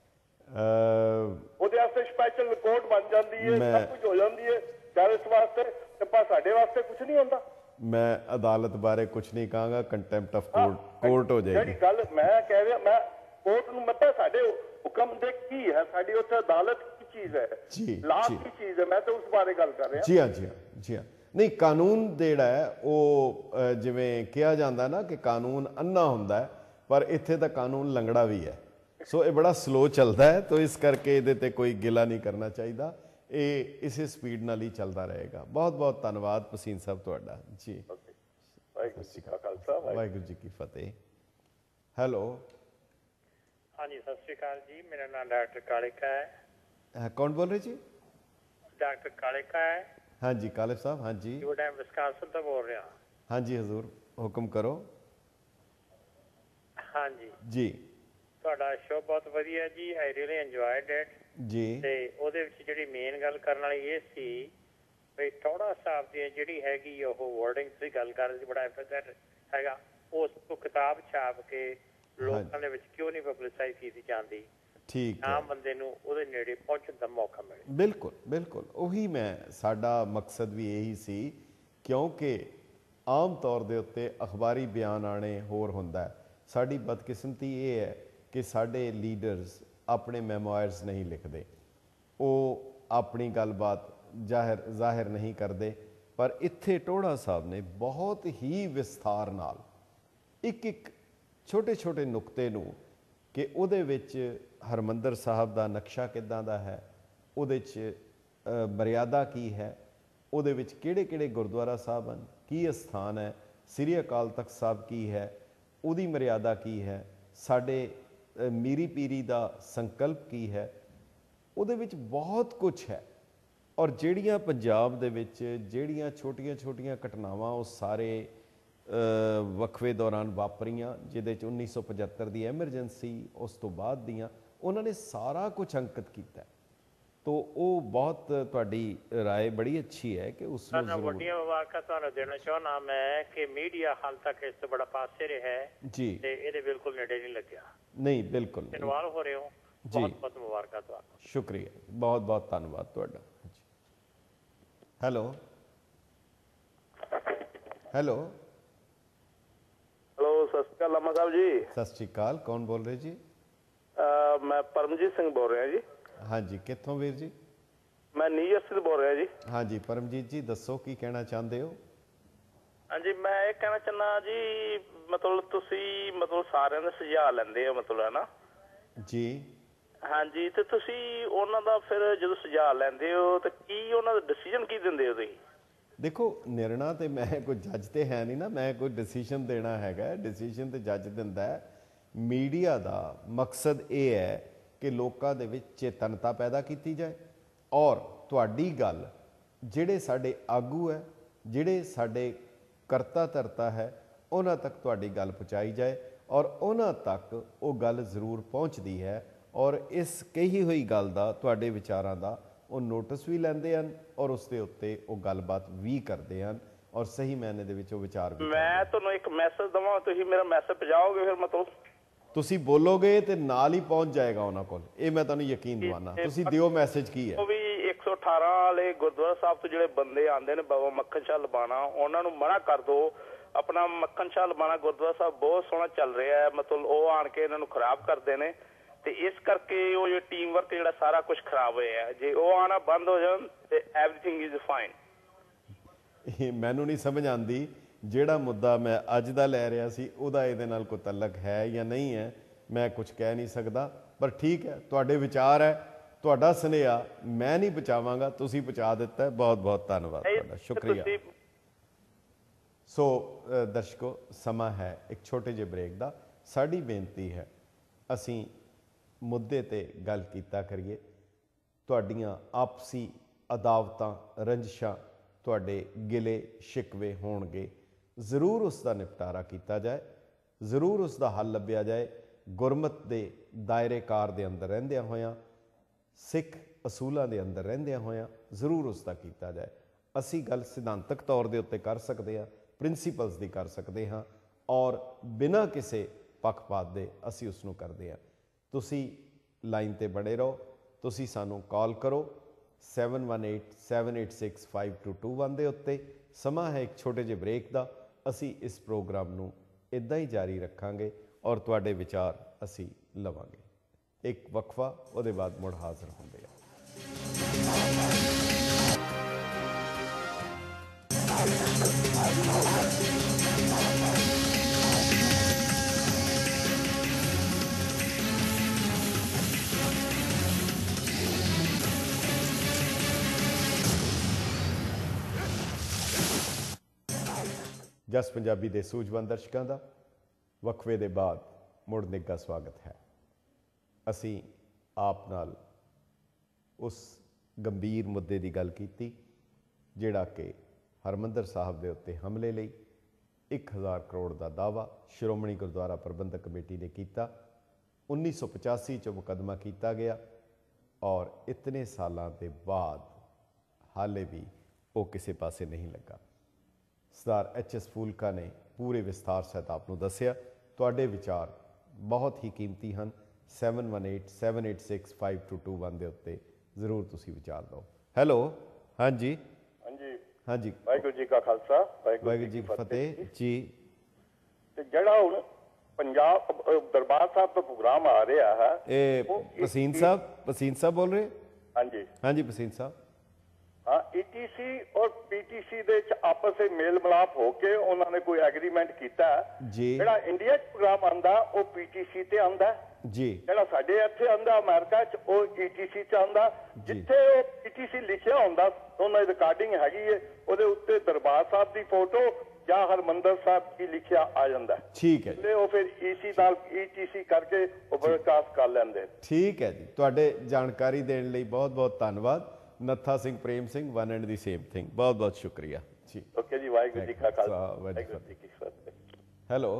ਉਹਦੇ ਵਾਸਤੇ ਸਪੈਸ਼ਲ ਕੋਰਟ ਬਣ ਜਾਂਦੀ ਹੈ, ਸਭ ਕੁਝ ਹੋ ਜਾਂਦੀ ਹੈ ਟੈਰਰਿਸਟ ਵਾਸਤੇ, ਤੇ ਪਰ ਸਾਡੇ ਵਾਸਤੇ ਕੁਝ ਨਹੀਂ ਹੁੰਦਾ। ਮੈਂ ਅਦਾਲਤ ਬਾਰੇ ਕੁਝ ਨਹੀਂ ਕਹਾਂਗਾ, ਕੰਟੈਂਪਟ ਆਫ ਕੋਰਟ ਕੋਰਟ ਹੋ ਜਾਏਗੀ। ਜਿਹੜੀ ਗੱਲ ਮੈਂ ਕਹਿ ਰਿਹਾ, ਮੈਂ ਕੋਰਟ ਨੂੰ ਮਤਾ ਸਾਡੇ ਹੁਕਮ ਦੇ ਕੀ ਹੈ, ਸਾਡੀ ਉੱਥੇ ਅਦਾਲਤ ਕੀ ਚੀਜ਼ ਹੈ, ਜੀ, ਲਾ ਜੀ। ਕੀ ਚੀਜ਼ ਹੈ, ਮੈਂ ਤਾਂ ਉਸ ਬਾਰੇ ਗੱਲ ਕਰ ਰਿਹਾ। ਜੀ ਹਾਂ ਜੀ ਹਾਂ ਜੀ ਹਾਂ ਨਹੀਂ, ਕਾਨੂੰਨ ਜਿਹੜਾ ਹੈ ਉਹ ਅ, ਜਿਵੇਂ ਕਿਹਾ ਜਾਂਦਾ ਨਾ ਕਿ ਕਾਨੂੰਨ ਅੰਨਾ ਹੁੰਦਾ ਹੈ, ਪਰ ਇੱਥੇ ਤਾਂ ਕਾਨੂੰਨ ਲੰਗੜਾ ਵੀ ਹੈ। ਸੋ ਇਹ ਬੜਾ ਸਲੋ ਚੱਲਦਾ ਹੈ, ਤਾਂ ਇਸ ਕਰਕੇ ਇਹਦੇ ਤੇ ਕੋਈ ਗਿਲਾ ਨਹੀਂ ਕਰਨਾ ਚਾਹੀਦਾ। ਇਹ ਇਸੇ ਸਪੀਡ ਨਾਲ ਹੀ ਚੱਲਦਾ ਰਹੇਗਾ। ਬਹੁਤ ਬਹੁਤ ਧੰਨਵਾਦ ਪਸੀਨ ਸਾਹਿਬ ਤੁਹਾਡਾ ਜੀ। ਵਾਹਿਗੁਰੂ ਜੀ ਕਾ ਖਾਲਸਾ, ਵਾਹਿਗੁਰੂ ਜੀ ਕੀ ਫਤਿਹ। ਹੈਲੋ ਹਾਂਜੀ, ਸਤਿ ਸ਼੍ਰੀ ਅਕਾਲ ਜੀ। ਮੇਰਾ ਨਾਮ ਡਾਕਟਰ ਕਾਲਿਕਾ ਹੈ। ਕੌਣ ਬੋਲ ਰਹੇ ਜੀ? ਡਾਕਟਰ ਕਾਲਿਕਾ ਹੈ। ਹਾਂਜੀ ਕਾਲਿਬ ਸਾਹਿਬ, ਹਾਂਜੀ। ਜੋ ਟਾਈਮ ਵਿਸਕਾਸਨ ਤੋਂ ਬੋਲ ਰਿਹਾ। ਹਾਂਜੀ ਹਜ਼ੂਰ, ਹੁਕਮ ਕਰੋ। ਹਾਂਜੀ ਜੀ, ਤੁਹਾਡਾ ਸ਼ੋਅ ਬਹੁਤ ਵਧੀਆ ਜੀ। ਆਈ ਰੀਅਲੀ ਐਂਜੋਇਡ ਇਟ ਜੀ। ਤੇ ਉਹਦੇ ਵਿੱਚ ਜਿਹੜੀ ਮੇਨ ਗੱਲ ਕਰਨ ਵਾਲੀ ਇਹ ਸੀ ਵੀ ਟੌੜਾ ਸਾਹਿਬ ਦੀ ਜਿਹੜੀ ਹੈਗੀ ਉਹ ਵਰਡਿੰਗ ਦੀ ਗੱਲ ਕਰ ਰਹੀ, ਬੜਾ ਐਫੈਕਟ ਹੈਗਾ। ਉਸ ਤੋਂ ਕਿਤਾਬ ਛਾਪ ਕੇ ਲੋਕਾਂ ਦੇ ਵਿੱਚ ਕਿਉਂ ਨਹੀਂ ਪਬਲਿਸਾਈਜ਼ ਕੀਤੀ ਜਾਂਦੀ? ਠੀਕ ਹੈ, ਆਮ ਬੰਦੇ ਨੂੰ ਉਹਦੇ ਨੇੜੇ ਪਹੁੰਚਣ ਦਾ ਮੌਕਾ ਮਿਲੇ। ਬਿਲਕੁਲ ਬਿਲਕੁਲ, ਉਹੀ ਮੈਂ ਸਾਡਾ ਮਕਸਦ ਵੀ ਇਹੀ ਸੀ, ਕਿਉਂਕਿ ਆਮ ਤੌਰ ਦੇ ਉੱਤੇ ਅਖਬਾਰੀ ਬਿਆਨ ਆਣੇ ਹੋਰ ਹੁੰਦਾ ਹੈ। ਸਾਡੀ ਬਦਕਿਸਮਤੀ ਇਹ ਹੈ ਕਿ ਸਾਡੇ ਲੀਡਰਸ ਆਪਣੇ ਮੈਮੋਇਰਸ ਨਹੀਂ ਲਿਖਦੇ, ਉਹ ਆਪਣੀ ਗੱਲਬਾਤ ਜ਼ਾਹਿਰ ਜ਼ਾਹਿਰ ਨਹੀਂ ਕਰਦੇ। ਪਰ ਇੱਥੇ ਟੋੜਾ ਸਾਹਿਬ ਨੇ ਬਹੁਤ ਹੀ ਵਿਸਥਾਰ ਨਾਲ ਇੱਕ ਇੱਕ ਛੋਟੇ ਛੋਟੇ ਨੁਕਤੇ ਨੂੰ, ਕਿ ਉਹਦੇ ਵਿੱਚ ਹਰਿਮੰਦਰ ਸਾਹਿਬ ਦਾ ਨਕਸ਼ਾ ਕਿੱਦਾਂ ਦਾ ਹੈ, ਉਹਦੇ 'ਚ ਮਰਿਆਦਾ ਕੀ ਹੈ, ਉਹਦੇ ਵਿੱਚ ਕਿਹੜੇ ਕਿਹੜੇ ਗੁਰਦੁਆਰਾ ਸਾਹਿਬ ਹਨ, ਕੀ ਅਸਥਾਨ ਹੈ, ਸ੍ਰੀ ਅਕਾਲ ਤਖਤ ਸਾਹਿਬ ਕੀ ਹੈ, ਉਹਦੀ ਮਰਿਆਦਾ ਕੀ ਹੈ, ਸਾਡੇ ਮੀਰੀ ਪੀਰੀ ਦਾ ਸੰਕਲਪ ਕੀ ਹੈ, ਉਹਦੇ ਵਿੱਚ ਬਹੁਤ ਕੁਝ ਹੈ। ਔਰ ਜਿਹੜੀਆਂ ਪੰਜਾਬ ਦੇ ਵਿੱਚ ਜਿਹੜੀਆਂ ਛੋਟੀਆਂ ਛੋਟੀਆਂ ਘਟਨਾਵਾਂ ਉਹ ਸਾਰੇ ਵਕਫੇ ਦੌਰਾਨ ਵਾਪਰੀਆਂ, ਜਿਹਦੇ 'ਚ ਉੱਨੀ ਸੌ ਪਝੱਤਰ ਦੀ ਐਮਰਜੈਂਸੀ, ਉਸ ਤੋਂ ਬਾਅਦ ਦੀਆਂ, ਉਹਨਾਂ ਨੇ ਸਾਰਾ ਕੁਝ ਅੰਕਿਤ ਕੀਤਾ। ਤੋ ਉਹ ਬਹੁਤ ਤੁਹਾਡੀ ਰਾਏ ਬੜੀ ਅੱਛੀ ਹੈ ਕਿ ਉਸ ਨੂੰ ਜ਼ਰੂਰ ਵੱਡੀਆਂ ਮੁਬਾਰਕਾਂ ਤੁਹਾਨੂੰ ਦੇਣਾ ਚਾਹੁੰਦਾ ਮੈਂ ਕਿ ਮੀਡੀਆ ਹਾਲ ਤੱਕ ਇਸ ਤੋਂ ਬੜਾ ਪਾਸੇ ਰਿਹਾ ਜੀ, ਤੇ ਇਹਦੇ ਬਿਲਕੁਲ ਨੇੜੇ ਨਹੀਂ ਲੱਗਿਆ। ਨਹੀਂ ਬਿਲਕੁਲ ਇਨਵਾਲਵ ਹੋ ਰਹੇ ਹੋ, ਬਹੁਤ ਬਹੁਤ ਮੁਬਾਰਕਾਂ ਤੁਹਾਨੂੰ। ਸ਼ੁਕਰੀਆ, ਬਹੁਤ ਬਹੁਤ ਧੰਨਵਾਦ ਤੁਹਾਡਾ। ਹੈਲੋ ਹੈਲੋ ਹੈਲੋ ਸਤਿ ਸ਼੍ਰੀ ਅਕਾਲ ਲਾਮਾ ਸਾਹਿਬ ਜੀ। ਸਤਿ ਸ਼੍ਰੀ ਅਕਾਲ, ਕੌਣ ਬੋਲ ਰਹੇ ਜੀ? ਮੈਂ ਪਰਮਜੀਤ ਸਿੰਘ ਬੋਲ ਰਿਹਾ ਜੀ। ਹਾਂਜੀ, ਕਿੱਥੋਂ ਵੀਰ ਜੀ? ਮੈਂ ਨਿਊਯਾਰਕ ਤੋਂ ਬੋਲ ਰਿਹਾ ਜੀ। ਹਾਂਜੀ ਪਰਮਜੀਤ ਜੀ, ਦੱਸੋ ਕੀ ਕਹਿਣਾ ਚਾਹੁੰਦੇ ਹੋ? ਹਾਂਜੀ, ਮੈਂ ਇਹ ਕਹਿਣਾ ਚਾਹੁੰਦਾ ਜੀ, ਮਤਲਬ ਤੁਸੀਂ ਮਤਲਬ ਸਾਰਿਆਂ ਦੇ ਸੁਝਾਅ ਲੈਂਦੇ ਹੋ, ਮਤਲਬ ਹੈ ਨਾ ਜੀ। ਹਾਂਜੀ, ਤੇ ਤੁਸੀਂ ਉਹਨਾਂ ਦਾ ਫਿਰ ਜਦੋਂ ਸੁਝਾਅ ਲੈਂਦੇ ਹੋ ਤੇ ਕੀ ਉਹਨਾਂ ਦਾ ਡਿਸੀਜਨ ਕੀ ਦਿੰਦੇ ਹੋ ਤੁਸੀਂ? ਦੇਖੋ, ਨਿਰਣਾ ਤੇ ਮੈਂ ਕੋਈ ਜੱਜ ਤੇ ਹੈ ਨਹੀਂ ਨਾ, ਮੈਂ ਕੋਈ ਡਿਸੀਜਨ ਦੇਣਾ ਹੈਗਾ। ਡਿਸੀਜਨ ਤੇ ਜੱਜ ਦਿੰਦਾ ਹੈ। ਮੀਡੀਆ ਦਾ ਮਕਸਦ ਇਹ ਹੈ ਕਿ ਲੋਕਾਂ ਦੇ ਵਿੱਚ ਚੇਤਨਤਾ ਪੈਦਾ ਕੀਤੀ ਜਾਏ, ਔਰ ਤੁਹਾਡੀ ਗੱਲ ਜਿਹੜੇ ਸਾਡੇ ਆਗੂ ਹੈ, ਜਿਹੜੇ ਸਾਡੇ ਕਰਤਾ ਧਰਤਾ ਹੈ, ਉਹਨਾਂ ਤੱਕ ਤੁਹਾਡੀ ਗੱਲ ਪਹੁੰਚਾਈ ਜਾਏ, ਔਰ ਉਹਨਾਂ ਤੱਕ ਉਹ ਗੱਲ ਜ਼ਰੂਰ ਪਹੁੰਚਦੀ ਹੈ। ਔਰ ਇਸ ਕਹੀ ਹੋਈ ਗੱਲ ਦਾ, ਤੁਹਾਡੇ ਵਿਚਾਰਾਂ ਦਾ ਉਹ ਨੋਟਿਸ ਵੀ ਲੈਂਦੇ ਹਨ, ਔਰ ਉਸ ਦੇ ਉੱਤੇ ਉਹ ਗੱਲਬਾਤ ਵੀ ਕਰਦੇ ਹਨ, ਔਰ ਸਹੀ ਮਾਇਨੇ ਦੇ ਵਿੱਚ ਉਹ ਵਿਚਾਰ ਵੀ। ਮੈਂ ਤੁਹਾਨੂੰ ਇੱਕ ਮੈਸੇਜ ਦਵਾਂ, ਤੁਸੀਂ ਮੇਰਾ ਮੈਸੇਜ ਪਹੁੰਚਾਓਗੇ? ਫਿਰ ਮਤਲਬ ਤੁਸੀਂ ਬੋਲੋਗੇ ਤੇ ਨਾਲ ਹੀ ਪਹੁੰਚ ਜਾਏਗਾ ਉਹਨਾਂ ਕੋਲ, ਇਹ ਮੈਂ ਤੁਹਾਨੂੰ ਯਕੀਨ ਦਿਵਾਨਾ। ਤੁਸੀਂ ਦਿਓ ਮੈਸੇਜ ਕੀ ਹੈ। ਉਹ ਵੀ ਇੱਕ सौ अठारह वाले गुरुद्वारा साहब तो ਜਿਹੜੇ ਬੰਦੇ ਆਉਂਦੇ ਨੇ ਬਾਬਾ ਮੱਖਣ ਸ਼ਾਹ ਲਬਾਣਾ ਉਹਨਾਂ ਨੂੰ ਮਨਾ ਕਰ ਦਿਓ। ਆਪਣਾ ਮੱਖਣ ਸ਼ਾਹ ਲਬਾਣਾ ਗੁਰਦੁਆਰਾ ਸਾਹਿਬ ਬਹੁਤ ਸੋਹਣਾ ਚੱਲ ਰਿਹਾ ਹੈ, ਮਤਲਬ ਉਹ ਆਣ ਕੇ ਇਹਨਾਂ ਨੂੰ ਖਰਾਬ ਕਰਦੇ ਨੇ ਤੇ ਇਸ ਕਰਕੇ ਉਹ ਜੋ ਟੀਮ ਵਰਕ ਜਿਹੜਾ ਸਾਰਾ ਕੁਝ ਖਰਾਬ ਹੋਇਆ ਹੈ। ਜੇ ਉਹ ਆਣਾ ਬੰਦ ਹੋ ਜਾਣ ਤੇ ਐਵਰੀਥਿੰਗ ਇਜ਼ ਫਾਈਨ। ਮੈਨੂੰ ਨਹੀਂ ਸਮਝ ਆਉਂਦੀ ਜਿਹੜਾ ਮੁੱਦਾ ਮੈਂ ਅੱਜ ਦਾ ਲੈ ਰਿਹਾ ਸੀ ਉਹਦਾ ਇਹਦੇ ਨਾਲ ਕੋਈ ਤਲਕ ਹੈ ਜਾਂ ਨਹੀਂ ਹੈ, ਮੈਂ ਕੁਝ ਕਹਿ ਨਹੀਂ ਸਕਦਾ। ਪਰ ਠੀਕ ਹੈ, ਤੁਹਾਡੇ ਵਿਚਾਰ ਹੈ, ਤੁਹਾਡਾ ਸੁਨੇਹਾ ਮੈਂ ਨਹੀਂ ਪਹੁੰਚਾਵਾਂਗਾ, ਤੁਸੀਂ ਪਹੁੰਚਾ ਦਿੱਤਾ ਹੈ। ਬਹੁਤ ਬਹੁਤ ਧੰਨਵਾਦ ਤੁਹਾਡਾ, ਸ਼ੁਕਰੀਆ। ਸੋ ਦਰਸ਼ਕੋ, ਸਮਾਂ ਹੈ ਇੱਕ ਛੋਟੇ ਜਿਹੇ ਬ੍ਰੇਕ ਦਾ। ਸਾਡੀ ਬੇਨਤੀ ਹੈ ਅਸੀਂ ਮੁੱਦੇ ਤੇ ਗੱਲ ਕੀਤਾ ਕਰੀਏ। ਤੁਹਾਡੀਆਂ ਆਪਸੀ ਅਦਾਵਤਾਂ, ਰੰਜਿਸ਼ਾਂ, ਤੁਹਾਡੇ ਗਿਲੇ ਸ਼ਿਕਵੇ ਹੋਣਗੇ, ਜ਼ਰੂਰ ਉਸ ਦਾ ਨਿਪਟਾਰਾ ਕੀਤਾ ਜਾਏ, ਜ਼ਰੂਰ ਉਸ ਦਾ ਹੱਲ ਲੱਭਿਆ ਜਾਏ। ਗੁਰਮਤ ਦੇ ਦਾਇਰੇਕਾਰ ਦੇ ਅੰਦਰ ਰਹਿੰਦਿਆਂ ਹੋਇਆਂ, ਸਿੱਖ ਅਸੂਲਾਂ ਦੇ ਅੰਦਰ ਰਹਿੰਦਿਆਂ ਹੋਇਆਂ ਜ਼ਰੂਰ ਉਸ ਦਾ ਕੀਤਾ ਜਾਏ। ਅਸੀਂ ਗੱਲ ਸਿਧਾਂਤਕ ਤੌਰ ਦੇ ਉੱਤੇ ਕਰ ਸਕਦੇ ਹਾਂ, ਪ੍ਰਿੰਸੀਪਲਸ ਦੀ ਕਰ ਸਕਦੇ ਹਾਂ, ਔਰ ਬਿਨਾਂ ਕਿਸੇ ਪੱਖਪਾਤ ਦੇ ਅਸੀਂ ਉਸ ਨੂੰ ਕਰਦੇ ਹਾਂ। ਤੁਸੀਂ ਲਾਈਨ 'ਤੇ ਬਣੇ ਰਹੋ, ਤੁਸੀਂ ਸਾਨੂੰ ਕਾਲ ਕਰੋ seven one eight seven eight six five two two one ਦੇ ਉੱਤੇ। ਸਮਾਂ ਹੈ ਇੱਕ ਛੋਟੇ ਜਿਹੇ ਬ੍ਰੇਕ ਦਾ। ਅਸੀਂ ਇਸ ਪ੍ਰੋਗਰਾਮ ਨੂੰ ਇੱਦਾਂ ਹੀ ਜਾਰੀ ਰੱਖਾਂਗੇ ਔਰ ਤੁਹਾਡੇ ਵਿਚਾਰ ਅਸੀਂ ਲਵਾਂਗੇ। ਇੱਕ ਵਕਫਾ, ਉਹਦੇ ਬਾਅਦ ਮੁੜ ਹਾਜ਼ਰ ਹੁੰਦੇ ਹਾਂ। ਜਸ ਪੰਜਾਬੀ ਦੇ ਸੂਝਵਾਨ ਦਰਸ਼ਕਾਂ ਦਾ ਵਕਫੇ ਦੇ ਬਾਅਦ ਮੁੜ ਨਿੱਘਾ ਸਵਾਗਤ ਹੈ। ਅਸੀਂ ਆਪ ਨਾਲ ਉਸ ਗੰਭੀਰ ਮੁੱਦੇ ਦੀ ਗੱਲ ਕੀਤੀ ਜਿਹੜਾ ਕਿ ਹਰਿਮੰਦਰ ਸਾਹਿਬ ਦੇ ਉੱਤੇ ਹਮਲੇ ਲਈ ਇੱਕ ਹਜ਼ਾਰ ਕਰੋੜ ਦਾ ਦਾਅਵਾ ਸ਼੍ਰੋਮਣੀ ਗੁਰਦੁਆਰਾ ਪ੍ਰਬੰਧਕ ਕਮੇਟੀ ਨੇ ਕੀਤਾ। ਉੱਨੀ ਸੌ ਪਚਾਸੀ 'ਚ ਮੁਕੱਦਮਾ ਕੀਤਾ ਗਿਆ ਔਰ ਇਤਨੇ ਸਾਲਾਂ ਦੇ ਬਾਅਦ ਹਾਲੇ ਵੀ ਉਹ ਕਿਸੇ ਪਾਸੇ ਨਹੀਂ ਲੱਗਾ। ਸਰਦਾਰ ਐਚ ਐਸ ਫੂਲਕਾ ਨੇ ਪੂਰੇ ਵਿਸਥਾਰ ਸਹਿਤ ਆਪ ਨੂੰ ਦੱਸਿਆ। ਤੁਹਾਡੇ ਵਿਚਾਰ ਬਹੁਤ ਹੀ ਕੀਮਤੀ ਹਨ। Seven one eight seven eight six five two two one ਦੇ ਉੱਤੇ ਜ਼ਰੂਰ ਤੁਸੀਂ ਵਿਚਾਰ ਦਿਓ। ਹੈਲੋ, ਹਾਂਜੀ ਹਾਂਜੀ ਹਾਂਜੀ, ਵਾਹਿਗੁਰੂ ਜੀ ਕਾ ਖਾਲਸਾ, ਵਾਹਿਗੁਰੂ ਜੀ ਕੀ ਫਤਿਹ ਜੀ। ਤੇ ਜਿਹੜਾ ਹੁਣ ਪੰਜਾਬ ਦਰਬਾਰ ਸਾਹਿਬ ਤੋਂ ਪ੍ਰੋਗਰਾਮ ਆ ਰਿਹਾ ਹੈ, ਇਹ ਪਸੀਨ ਸਾਹਿਬ, ਪਸੀਨ ਸਾਹਿਬ ਬੋਲ ਰਹੇ? ਹਾਂਜੀ ਹਾਂਜੀ ਪਸੀਨ ਸਾਹਿਬ। ਹਾਂ, ਈਟੀਸੀ ਔਰ ਪੀਟੀਸੀ ਦੇ ਵਿੱਚ ਆਪਸ ਵਿੱਚ ਮੇਲ ਮਿਲਾਪ ਹੋ ਕੇ ਉਹਨਾਂ ਨੇ ਕੋਈ ਐਗਰੀਮੈਂਟ ਕੀਤਾ ਜੀ। ਜਿਹੜਾ ਇੰਡੀਆ 'ਚ ਪ੍ਰੋਗਰਾਮ ਆਉਂਦਾ ਉਹ ਪੀਟੀਸੀ ਤੇ ਆਉਂਦਾ ਜੀ, ਜਿਹੜਾ ਸਾਡੇ ਇੱਥੇ ਆਉਂਦਾ ਅਮਰੀਕਾ 'ਚ ਉਹ ਈਟੀਸੀ 'ਚ ਆਉਂਦਾ। ਜਿੱਥੇ ਉਹ ਪੀਟੀਸੀ ਲਿਖਿਆ ਹੁੰਦਾ ਉਹਨਾਂ ਦੀ ਰਿਕਾਰਡਿੰਗ ਹੈਗੀ ਹੈ, ਉਹਦੇ ਉੱਤੇ ਦਰਬਾਰ ਸਾਹਿਬ ਦੀ ਫੋਟੋ ਜਾਂ ਹਰਮੰਦਰ ਸਾਹਿਬ ਕੀ ਲਿਖਿਆ ਆ ਜਾਂਦਾ। ਠੀਕ ਹੈ ਜੀ। ਉਹ ਫਿਰ ਈਸੀ ਨਾਲ ਈਟੀਸੀ ਕਰਕੇ ਉਹ ਬ੍ਰੌਡਕਾਸਟ ਕਰ ਲੈਂਦੇ। ਠੀਕ ਹੈ ਜੀ, ਤੁਹਾਡੇ ਜਾਣਕਾਰੀ ਦੇਣ ਲਈ ਬਹੁਤ ਬਹੁਤ ਧੰਨਵਾਦ। Nattha Singh Prem Singh, one and the same thing, ਬਹੁਤ ਬਹੁਤ ਸ਼ੁਕਰੀਆ ਜੀ। ਓਕੇ ਜੀ, ਵਾਹਿਗੁਰੂ ਜੀ ਕਾ ਖਾਲਸਾ, ਵਾਹਿਗੁਰੂ ਜੀ ਕੀ ਫਤਿਹ। ਹੈਲੋ,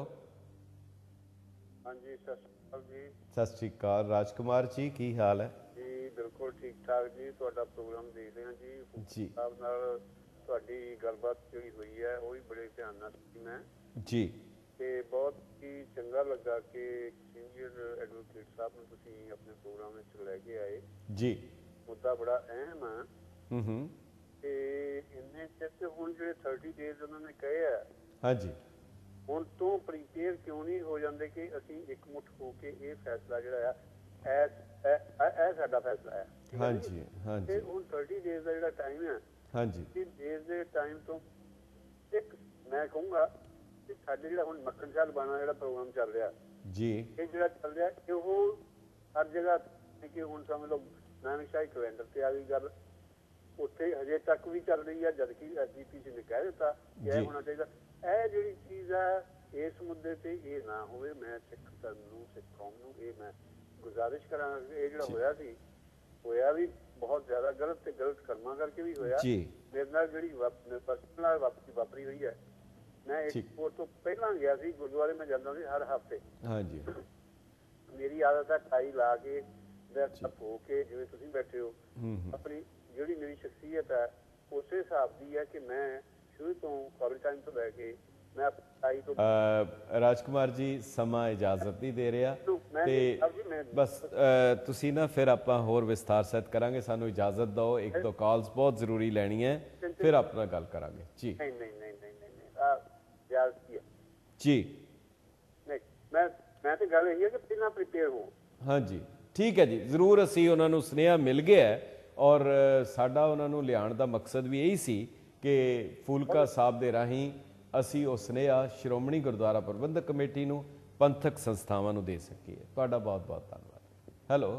ਹਾਂਜੀ, ਸਤਿ ਸ਼੍ਰੀ ਅਕਾਲ ਜੀ। ਸਤਿ ਸ਼੍ਰੀ ਅਕਾਲ ਰਾਜ ਕੁਮਾਰ ਜੀ, ਕੀ ਹਾਲ ਹੈ? ਜੀ ਬਿਲਕੁਲ ਠੀਕ ਠਾਕ ਜੀ। ਤੁਹਾਡਾ ਪ੍ਰੋਗਰਾਮ ਦੇਖ ਰਹੇ ਹਾਂ ਜੀ। ਜੀ ਸਾਹਿਬ ਨਾਲ ਤੁਹਾਡੀ ਗੱਲਬਾਤ ਜਿਹੜੀ ਹੋਈ ਹੈ ਉਹ ਵੀ ਬੜੇ ਧਿਆਨ ਨਾਲ ਸੁਣੀ ਮੈਂ ਜੀ, ਤੇ ਬਹੁਤ ਹੀ ਚੰਗਾ ਲੱਗਾ ਕਿ ਸੀਨੀਅਰ ਐਡਵੋਕੇਟ ਸਾਹਿਬ ਨੂੰ ਤੁਸੀਂ ਆਪਣੇ ਪ੍ਰੋਗਰਾਮ ਵਿੱਚ ਲੈ ਕੇ ਆਏ ਜੀ। ਮੁੱਦਾ ਬੜਾ ਅਹਿਮ ਆ। ਹੂੰ ਹੂੰ ਤੇ ਇੰਨੇ ਚਿਰ ਤੇ ਹੁਣ ਜਿਹੜੇ ਥਰਟੀ ਡੇਜ਼ ਉਹਨਾਂ ਨੇ ਕਹੇ ਆ, ਹਾਂਜੀ, ਹੁਣ ਤੋਂ ਪ੍ਰੀਪੇਅਰ ਕਿਉਂ ਨਹੀਂ ਹੋ ਜਾਂਦੇ ਕਿ ਅਸੀਂ ਇੱਕ-ਮੁੱਠ ਹੋ ਕੇ ਇਹ ਫੈਸਲਾ ਜਿਹੜਾ ਆ ਇਹ ਸਾਡਾ ਫੈਸਲਾ ਹੈ। ਹਾਂਜੀ ਹਾਂਜੀ। ਤੇ ਹੁਣ ਥਰਟੀ ਡੇਜ਼ ਦਾ ਜਿਹੜਾ ਟਾਈਮ ਹੈ, ਹਾਂਜੀ, ਇਸ ਡੇਜ਼ ਦੇ ਟਾਈਮ ਤੋਂ ਇੱਕ ਮੈਂ ਕਹੂੰਗਾ ਕਿ ਸਾਡੇ ਜਿਹੜਾ ਹੁਣ ਮੱਖਣ ਸ਼ਾਹ ਲਬਾਣਾ ਜਿਹੜਾ ਪ੍ਰੋਗਰਾਮ ਚੱਲ ਰਿਹਾ ਜੀ, ਇਹ ਜਿਹੜਾ ਚੱਲ ਰਿਹਾ ਇਹ ਹਰ ਜਗ੍ਹਾ ਕਿ ਹੁਣ ਸਮਝ ਲਓ ਨਾਨਕਸ਼ਾਹੀ ਕੈਲੰਡਰ ਤੇ ਆ ਗਈ ਗੱਲ, ਉੱਥੇ ਹਜੇ ਤੱਕ ਵੀ ਚੱਲ ਰਹੀ ਹੈ, ਜਦਕਿ ਐਸਜੀਪੀਸੀ ਨੇ ਕਹਿ ਦਿੱਤਾ ਕਿ ਇਹ ਹੋਣਾ ਚਾਹੀਦਾ। ਇਹ ਜਿਹੜੀ ਚੀਜ਼ ਹੈ ਇਸ ਮੁੱਦੇ ਤੇ ਇਹ ਨਾ ਹੋਵੇ। ਮੈਂ ਸਿੱਖ ਧਰਮ ਨੂੰ, ਸਿੱਖ ਕੌਮ ਨੂੰ ਇਹ ਮੈਂ ਗੁਜ਼ਾਰਿਸ਼ ਕਰਾਂਗਾ। ਇਹ ਜਿਹੜਾ ਹੋਇਆ ਸੀ ਹੋਇਆ ਵੀ ਬਹੁਤ ਜ਼ਿਆਦਾ ਗਲਤ ਤੇ ਗਲਤ ਕਰਮਾਂ ਕਰਕੇ ਵੀ ਹੋਇਆ। ਮੇਰੇ ਨਾਲ ਜਿਹੜੀ ਪਰਸਨਲ ਨਾਲ ਵਾਪਰੀ ਵਾਪਰੀ ਹੋਈ ਹੈ, ਮੈਂ ਏਅਰਪੋਰਟ ਤੋਂ ਪਹਿਲਾਂ ਗਿਆ ਸੀ ਗੁਰਦੁਆਰੇ, ਮੈਂ ਜਾਂਦਾ ਸੀ ਹਰ ਹਫ਼ਤੇ। ਹਾਂਜੀ, ਮੇਰੀ ਆਦਤ ਹੈ ਟਾਈ ਲਾ ਕੇ ਡਰੈਸਅਪ ਹੋ ਕੇ ਜਿਵੇਂ ਤੁਸੀਂ ਬੈਠੇ ਹੋ। ਆਪਣੀ ਜਿਹੜੀ ਮੇਰੀ ਸ਼ਖਸੀਅਤ ਹੈ ਉਸੇ ਹਿਸਾਬ ਦੀ ਹੈ ਕਿ ਮੈਂ ਸ਼ੁਰੂ ਤੋਂ ਕਾਲਜ ਟਾਈਮ ਤੋਂ ਲੈ ਕੇ ਮੈਂ ਟਾਈ ਤੋਂ। ਰਾਜ ਕੁਮਾਰ ਜੀ, ਸਮਾਂ ਇਜਾਜ਼ਤ ਨਹੀਂ ਦੇ ਰਿਹਾ। ਤੇ ਬਸ ਤੁਸੀਂ ਨਾ ਫਿਰ ਆਪਾਂ ਹੋਰ ਵਿਸਥਾਰ ਸਹਿਤ ਕਰਾਂਗੇ, ਸਾਨੂੰ ਇਜਾਜ਼ਤ ਦਿਓ, ਇੱਕ ਦੋ ਕਾਲਸ ਬਹੁਤ ਜ਼ਰੂਰੀ ਲੈਣੀ ਹੈ, ਫਿਰ ਆਪਣਾ ਗੱਲ ਕਰਾਂਗੇ ਜੀ। ਨਹੀਂ ਨਹੀਂ ਨਹੀਂ ਨਹੀਂ ਨਹੀਂ ਆ ਯਾਰ ਜੀ ਨਹੀਂ, ਮੈਂ ਮੈਂ ਤੇ ਗੱਲ ਇਹ ਹੈ ਕਿ ਪਹਿਲਾਂ ਪ੍ਰੀਪੇਅਰ ਹੋ। ਹਾਂਜੀ ਠੀਕ ਹੈ ਜੀ, ਜ਼ਰੂਰ। ਅਸੀਂ ਉਹਨਾਂ ਨੂੰ ਸੁਨੇਹਾ ਮਿਲ ਗਿਆ ਔਰ ਸਾਡਾ ਉਹਨਾਂ ਨੂੰ ਲਿਆਉਣ ਦਾ ਮਕਸਦ ਵੀ ਇਹੀ ਸੀ ਕਿ ਫੂਲਕਾ ਸਾਹਿਬ ਦੇ ਰਾਹੀਂ ਅਸੀਂ ਉਹ ਸੁਨੇਹਾ ਸ਼੍ਰੋਮਣੀ ਗੁਰਦੁਆਰਾ ਪ੍ਰਬੰਧਕ ਕਮੇਟੀ ਨੂੰ, ਪੰਥਕ ਸੰਸਥਾਵਾਂ ਨੂੰ ਦੇ ਸਕੀਏ। ਤੁਹਾਡਾ ਬਹੁਤ ਬਹੁਤ ਧੰਨਵਾਦ। ਹੈਲੋ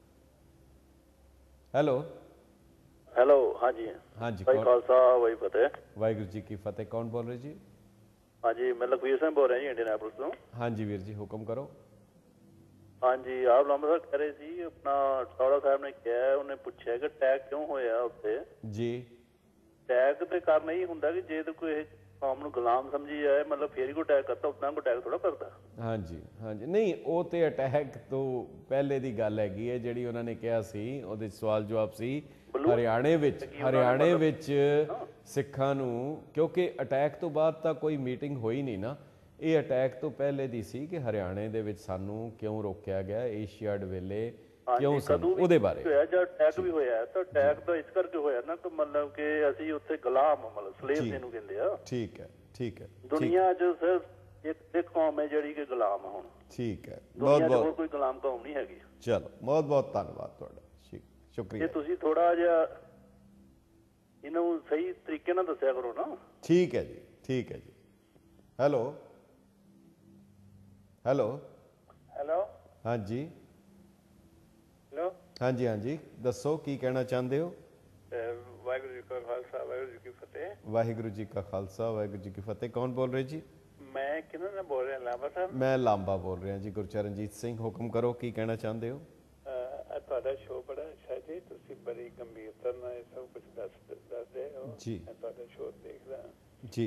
ਹੈਲੋ ਹੈਲੋ ਹਾਂਜੀ ਹਾਂਜੀ ਭਾਈ ਖਾਲਸਾ ਵਾਹਿ ਫਤਿਹ। ਵਾਹਿਗੁਰੂ ਜੀ ਕੀ ਫਤਿਹ। ਕੌਣ ਬੋਲ ਰਹੇ ਜੀ? ਹਾਂਜੀ ਮੈਂ ਲਖਵੀਰ ਸਿੰਘ ਬੋਲ ਰਿਹਾ ਜੀ, ਇੰਡੀਅਨੈਪੋਲਿਸ ਤੋਂ। ਹਾਂਜੀ ਵੀਰ ਜੀ ਹੁਕਮ ਕਰੋ। ਹਾਂਜੀ ਆਪ ਲਾਂਬਾ ਸਾਹਿਬ ਕਹਿ ਰਹੇ ਸੀ, ਆਪਣਾ ਟੌੜਾ ਸਾਹਿਬ ਨੇ ਕਿਹਾ, ਉਹਨੇ ਪੁੱਛਿਆ ਕਿ ਅਟੈਕ ਕਿਉਂ ਹੋਇਆ ਉੱਥੇ ਜੀ। ਅਟੈਕ ਦੇ ਕਾਰਨ ਇਹ ਹੁੰਦਾ ਕਿ ਜੇ ਤਾਂ ਕੋਈ ਕੌਮ ਨੂੰ ਗੁਲਾਮ ਸਮਝੀ ਜਾਏ, ਮਤਲਬ ਫੇਰ ਹੀ ਕੋਈ ਅਟੈਕ ਕਰਦਾ, ਉਦਾਂ ਕੋਈ ਅਟੈਕ ਥੋੜਾ ਕਰਦਾ। ਹਾਂਜੀ ਹਾਂਜੀ ਨਹੀਂ, ਉਹ ਤੇ ਅਟੈਕ ਤੋਂ ਪਹਿਲੇ ਦੀ ਗੱਲ ਹੈਗੀ ਹੈ ਜਿਹੜੀ ਉਹਨਾਂ ਨੇ ਕਿਹਾ ਸੀ, ਉਹਦੇ ਸਵਾਲ ਜਵਾਬ ਸੀ ਹਰਿਆਣੇ ਵਿੱਚ ਹਰਿਆਣੇ ਵਿੱਚ ਸਿੱਖਾਂ ਨੂੰ, ਕਿਉਂਕਿ ਅਟੈਕ ਤੋਂ ਬਾਅਦ ਤਾਂ ਕੋਈ ਮੀਟਿੰਗ ਹੋਈ ਨਹੀਂ ਨਾ, ਇਹ ਅਟੈਕ ਤੋਂ ਪਹਿਲੇ ਦੀ ਸੀ ਕਿ ਹਰਿਆਣੇ ਦੇ ਵਿੱਚ ਸਾਨੂੰ ਕਿਉਂ ਰੋਕਿਆ ਗਿਆ ਏਸ਼ੀਆਡ ਵੇਲੇ, ਕਿਉਂ ਸਾਨੂੰ ਉਹਦੇ ਬਾਰੇ ਹੋਇਆ। ਜਦ ਅਟੈਕ ਵੀ ਹੋਇਆ ਤਾਂ ਅਟੈਕ ਤਾਂ ਇਸ ਕਰਕੇ ਹੋਇਆ ਨਾ ਕਿ ਮਤਲਬ ਕਿ ਅਸੀਂ ਉੱਥੇ ਗੁਲਾਮ, ਮਤਲਬ ਸਲੇਵ ਜਿਹਨੂੰ ਕਹਿੰਦੇ ਆ। ਠੀਕ ਹੈ ਠੀਕ ਹੈ। ਦੁਨੀਆ 'ਚ ਸਿਰਫ ਇੱਕ ਇੱਕ ਕੌਮ ਹੈ ਜਿਹੜੀ ਕਿ ਗੁਲਾਮ ਆ ਹੁਣ। ਠੀਕ ਹੈ, ਬਹੁਤ ਬਹੁਤ ਕੋਈ ਗੁਲਾਮ ਕੌਮ ਨਹੀਂ ਹੈਗੀ। ਚਲੋ ਬਹੁਤ ਬਹੁਤ ਧੰਨਵਾਦ ਤੁਹਾਡਾ, ਸ਼ੁਕਰੀਆ। ਜੇ ਤੁਸੀਂ ਥੋੜਾ ਜਿਹਾ ਇਹਨੂੰ ਸਹੀ ਤਰੀਕੇ ਨਾਲ ਦੱਸਿਆ ਕਰੋ ਨਾ। ਠੀਕ ਹੈ ਜੀ ਠੀਕ ਹੈ ਜੀ। ਹੈਲੋ ਹੈਲੋ ਹੈਲੋ ਹਾਂਜੀ ਹੈਲੋ ਹਾਂਜੀ ਹਾਂਜੀ ਦੱਸੋ ਕੀ ਕਹਿਣਾ ਚਾਹੁੰਦੇ ਹੋ? ਵਾਹਿਗੁਰੂ ਜੀ ਕਾ ਖਾਲਸਾ ਵਾਹਿਗੁਰੂ ਜੀ ਕੀ ਫਤਿਹ। ਵਾਹਿਗੁਰੂ ਜੀ ਕਾ ਖਾਲਸਾ ਵਾਹਿਗੁਰੂ ਜੀ ਕੀ ਫਤਿਹ। ਕੌਣ ਬੋਲ ਰਹੇ ਜੀ? ਮੈਂ ਕਿਹਨਾਂ ਨਾਲ ਬੋਲ ਰਿਹਾ? ਲਾਂਬਾ ਸਾਹਿਬ। ਮੈਂ ਲਾਂਬਾ ਬੋਲ ਰਿਹਾ ਜੀ, ਗੁਰਚਰਨਜੀਤ ਸਿੰਘ। ਹੁਕਮ ਕਰੋ, ਕੀ ਕਹਿਣਾ ਚਾਹੁੰਦੇ ਹੋ? ਤੁਹਾਡਾ ਸ਼ੋਅ ਬੜਾ ਅੱਛਾ ਜੀ, ਤੁਸੀਂ ਬੜੀ ਗੰਭੀਰਤਾ ਨਾਲ ਇਹ ਸਭ ਕੁਝ ਦੱਸ ਦੱਸਦੇ ਹੋ ਜੀ। ਮੈਂ ਤੁਹਾਡਾ ਸ਼ੋਅ ਦੇਖਦਾ ਜੀ।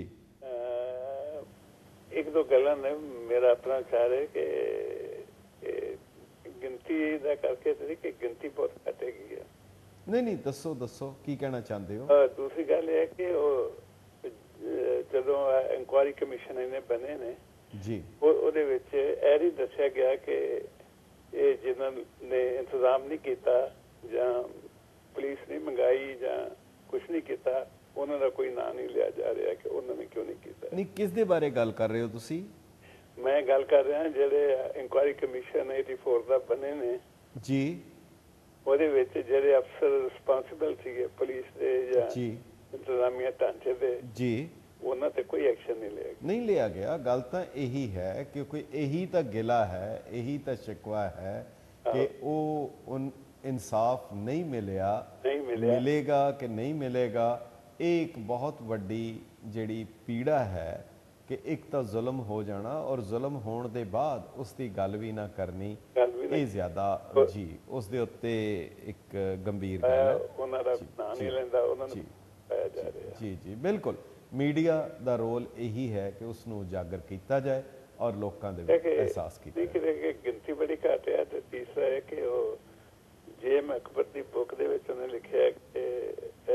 ਇੱਕ ਦੋ ਗੱਲਾਂ ਨੇ ਮੇਰਾ ਆਪਣਾ ਖਿਆਲ ਹੈ ਕਿ ਗਿਣਤੀ ਦਾ ਕਰਕੇ ਤੁਸੀਂ ਕਿ ਗਿਣਤੀ ਬਹੁਤ ਘੱਟ ਹੈਗੀ ਹੈ। ਨਹੀਂ ਨਹੀਂ ਦੱਸੋ ਦੱਸੋ ਕੀ ਕਹਿਣਾ ਚਾਹੁੰਦੇ ਹੋ? ਦੂਸਰੀ ਗੱਲ ਇਹ ਹੈ ਕਿ ਉਹ ਜਦੋਂ ਇਨਕੁਆਇਰੀ ਕਮਿਸ਼ਨ ਇਹਨੇ ਬਣੇ ਨੇ ਜੀ, ਉਹਦੇ ਵਿੱਚ ਇਹ ਨਹੀਂ ਦੱਸਿਆ ਗਿਆ ਕਿ ਇਹ ਜਿਨ੍ਹਾਂ ਨੇ ਇੰਤਜ਼ਾਮ ਨਹੀਂ ਕੀਤਾ ਜਾਂ ਪੁਲਿਸ ਨਹੀਂ ਮੰਗਾਈ ਜਾਂ ਕੁਛ ਨਹੀਂ ਕੀਤਾ, ਉਹਨਾਂ ਦਾ ਕੋਈ ਨਾਂ ਨਹੀਂ ਲਿਆ ਜਾ ਰਿਹਾ ਕਿ ਉਹਨਾਂ ਨੇ ਕਿਉਂ ਨਹੀਂ ਕੀਤਾ। ਨਹੀਂ, ਕਿਸ ਦੇ ਬਾਰੇ ਗੱਲ ਕਰ ਰਹੇ ਹੋ ਤੁਸੀਂ? ਮੈਂ ਗੱਲ ਕਰ ਰਿਹਾ ਜਿਹੜੇ ਇਨਕੁਆਇਰੀ ਕਮਿਸ਼ਨ ਚੌਰਾਸੀ ਦਾ ਬਣੇ ਨੇ ਜੀ, ਉਹਦੇ ਵਿੱਚ ਜਿਹੜੇ ਅਫਸਰ ਰਿਸਪਾਂਸਿਬਲ ਸੀਗੇ ਪੁਲਿਸ ਦੇ ਜਾਂ ਜੀ ਇੰਤਜ਼ਾਮੀਆ ਢਾਂਚੇ ਦੇ ਜੀ, ਉਹਨਾਂ ਤੇ ਕੋਈ ਐਕਸ਼ਨ ਨਹੀਂ ਲਿਆ ਨਹੀਂ ਲਿਆ ਗਿਆ। ਗੱਲ ਤਾਂ ਇਹੀ ਹੈ ਕਿਉਂਕਿ ਇਹੀ ਤਾਂ ਗਿਲਾ ਹੈ, ਇਹੀ ਤਾਂ ਸ਼ਿਕਵਾ ਹੈ ਕਿ ਉਹ ਇਨਸਾਫ ਨਹੀਂ ਮਿਲਿਆ, ਨਹੀਂ ਮਿਲਿਆ, ਮਿਲੇਗਾ ਕਿ ਨਹੀਂ ਮਿਲੇਗਾ। ਇਹ ਇੱਕ ਬਹੁਤ ਵੱਡੀ ਜਿਹੜੀ ਪੀੜਾ ਹੈ ਕਿ ਇੱਕ ਤਾਂ ਜ਼ੁਲਮ ਹੋ ਜਾਣਾ ਔਰ ਜ਼ੁਲਮ ਹੋਣ ਦੇ ਬਾਅਦ ਉਸ ਦੀ ਗੱਲ ਵੀ ਨਾ ਕਰਨੀ, ਇਹ ਜ਼ਿਆਦਾ ਜੀ ਉਸ ਦੇ ਉੱਤੇ ਇੱਕ ਗੰਭੀਰ ਗੱਲ ਹੈ। ਉਹਨਾਂ ਦਾ ਨਾਂ ਨਹੀਂ ਲੈਂਦਾ, ਉਹਨਾਂ ਨੂੰ ਪਾਇਆ ਜਾ ਰਿਹਾ। ਜੀ ਜੀ ਬਿਲਕੁਲ। ਮੀਡੀਆ ਦਾ ਰੋਲ ਇਹੀ ਹੈ ਕਿ ਉਸ ਨੂੰ ਉਜਾਗਰ ਕੀਤਾ ਜਾਏ ਔਰ ਲੋਕਾਂ ਦੇ ਵਿੱਚ ਅਹਿਸਾਸ ਕੀਤਾ ਜਾਏ। ਗਿਣਤੀ ਬੜੀ ਘੱਟ ਹੈ। ਤੇ ਤੀਸਰਾ ਹੈ ਕਿ ਉਹ ਜੇਮ ਅਕਬਰ ਦੀ ਬੁੱਕ ਦੇ ਵਿੱਚ ਉਹਨੇ ਲਿਖਿਆ ਕਿ